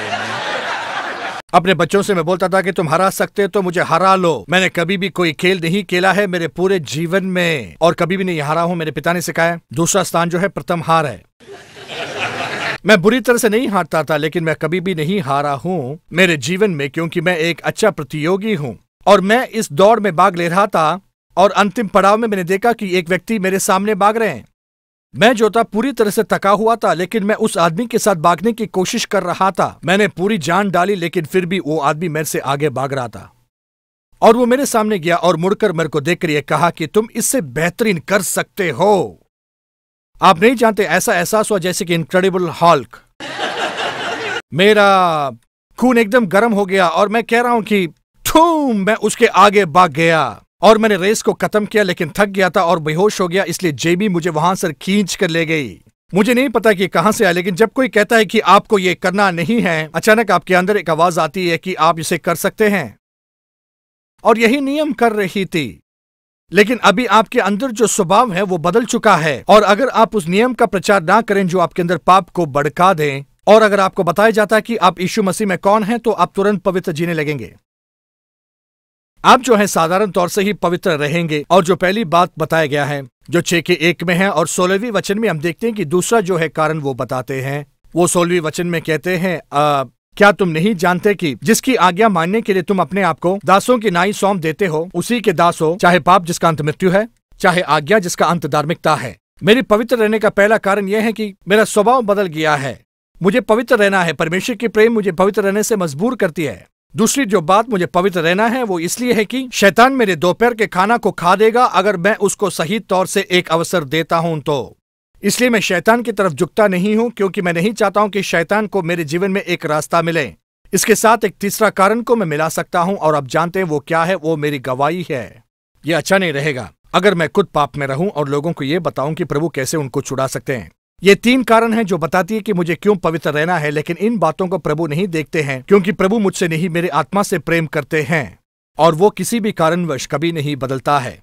अपने बच्चों से मैं बोलता था कि तुम हरा सकते तो मुझे हरा लो। मैंने कभी भी कोई खेल नहीं खेला है मेरे पूरे जीवन में, और कभी भी नहीं हारा हूं। मेरे पिता ने सिखाया, दूसरा स्थान जो है प्रथम हार है। मैं बुरी तरह से नहीं हारता था, लेकिन मैं कभी भी नहीं हारा हूं मेरे जीवन में, क्योंकि मैं एक अच्छा प्रतियोगी हूं। और मैं इस दौड़ में भाग ले रहा था, और अंतिम पड़ाव में मैंने देखा कि एक व्यक्ति मेरे सामने भाग रहे हैं। मैं जो था पूरी तरह से थका हुआ था, लेकिन मैं उस आदमी के साथ भागने की कोशिश कर रहा था। मैंने पूरी जान डाली, लेकिन फिर भी वो आदमी मेरे से आगे भाग रहा था। और वो मेरे सामने गया और मुड़कर मेरे को देखकर ये कहा कि तुम इससे बेहतरीन कर सकते हो। आप नहीं जानते, ऐसा एहसास हुआ जैसे कि इनक्रेडिबल हल्क। मेरा खून एकदम गर्म हो गया और मैं कह रहा हूं कि ठूम, मैं उसके आगे भाग गया और मैंने रेस को खत्म किया, लेकिन थक गया था और बेहोश हो गया। इसलिए जेबी मुझे वहां से खींच कर ले गई। मुझे नहीं पता कि कहां से आया, लेकिन जब कोई कहता है कि आपको ये करना नहीं है, अचानक आपके अंदर एक आवाज आती है कि आप इसे कर सकते हैं। और यही नियम कर रही थी, लेकिन अभी आपके अंदर जो स्वभाव है वो बदल चुका है। और अगर आप उस नियम का प्रचार ना करें जो आपके अंदर पाप को भड़का दें, और अगर आपको बताया जाता है कि आप यीशु मसीह में कौन है, तो आप तुरंत पवित्र जीने लगेंगे। आप जो है साधारण तौर से ही पवित्र रहेंगे। और जो पहली बात बताया गया है जो छह के एक में है, और सोलहवीं वचन में हम देखते हैं कि दूसरा जो है कारण वो बताते हैं। वो सोलहवीं वचन में कहते हैं, आ, क्या तुम नहीं जानते कि जिसकी आज्ञा मानने के लिए तुम अपने आप को दासों की नाई सौंप देते हो, उसी के दास हो, चाहे पाप जिसका अंत मृत्यु है, चाहे आज्ञा जिसका अंत धार्मिकता है। मेरी पवित्र रहने का पहला कारण यह है कि मेरा स्वभाव बदल गया है। मुझे पवित्र रहना है। परमेश्वर की प्रेम मुझे पवित्र रहने से मजबूर करती है। दूसरी जो बात मुझे पवित्र रहना है वो इसलिए है कि शैतान मेरे दोपहर के खाना को खा देगा अगर मैं उसको सही तौर से एक अवसर देता हूं तो। इसलिए मैं शैतान की तरफ झुकता नहीं हूं, क्योंकि मैं नहीं चाहता हूं कि शैतान को मेरे जीवन में एक रास्ता मिले। इसके साथ एक तीसरा कारण को मैं मिला सकता हूं, और आप जानते हैं वो क्या है, वो मेरी गवाही है। ये अच्छा नहीं रहेगा अगर मैं खुद पाप में रहूं और लोगों को ये बताऊं कि प्रभु कैसे उनको छुड़ा सकते हैं। ये तीन कारण हैं जो बताती है कि मुझे क्यों पवित्र रहना है, लेकिन इन बातों को प्रभु नहीं देखते हैं, क्योंकि प्रभु मुझसे नहीं मेरे आत्मा से प्रेम करते हैं, और वो किसी भी कारणवश कभी नहीं बदलता है।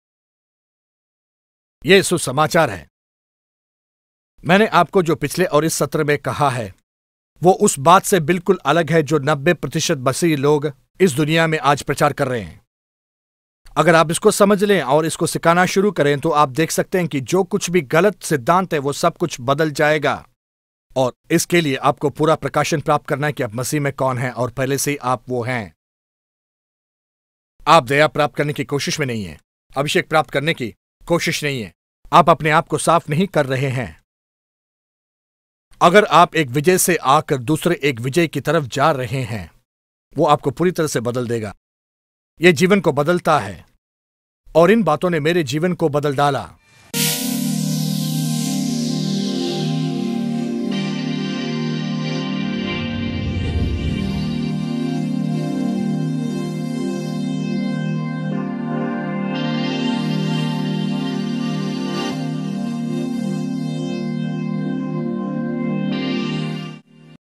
ये सुसमाचार है। मैंने आपको जो पिछले और इस सत्र में कहा है वो उस बात से बिल्कुल अलग है जो नब्बे प्रतिशत मसीही लोग इस दुनिया में आज प्रचार कर रहे हैं। अगर आप इसको समझ लें और इसको सिखाना शुरू करें तो आप देख सकते हैं कि जो कुछ भी गलत सिद्धांत है वो सब कुछ बदल जाएगा। और इसके लिए आपको पूरा प्रकाशन प्राप्त करना है कि आप मसीह में कौन हैं, और पहले से ही आप वो हैं। आप दया प्राप्त करने की कोशिश में नहीं है, अभिषेक प्राप्त करने की कोशिश नहीं है। आप अपने आप को साफ नहीं कर रहे हैं। अगर आप एक विजय से आकर दूसरे एक विजय की तरफ जा रहे हैं, वो आपको पूरी तरह से बदल देगा। ये जीवन को बदलता है, और इन बातों ने मेरे जीवन को बदल डाला।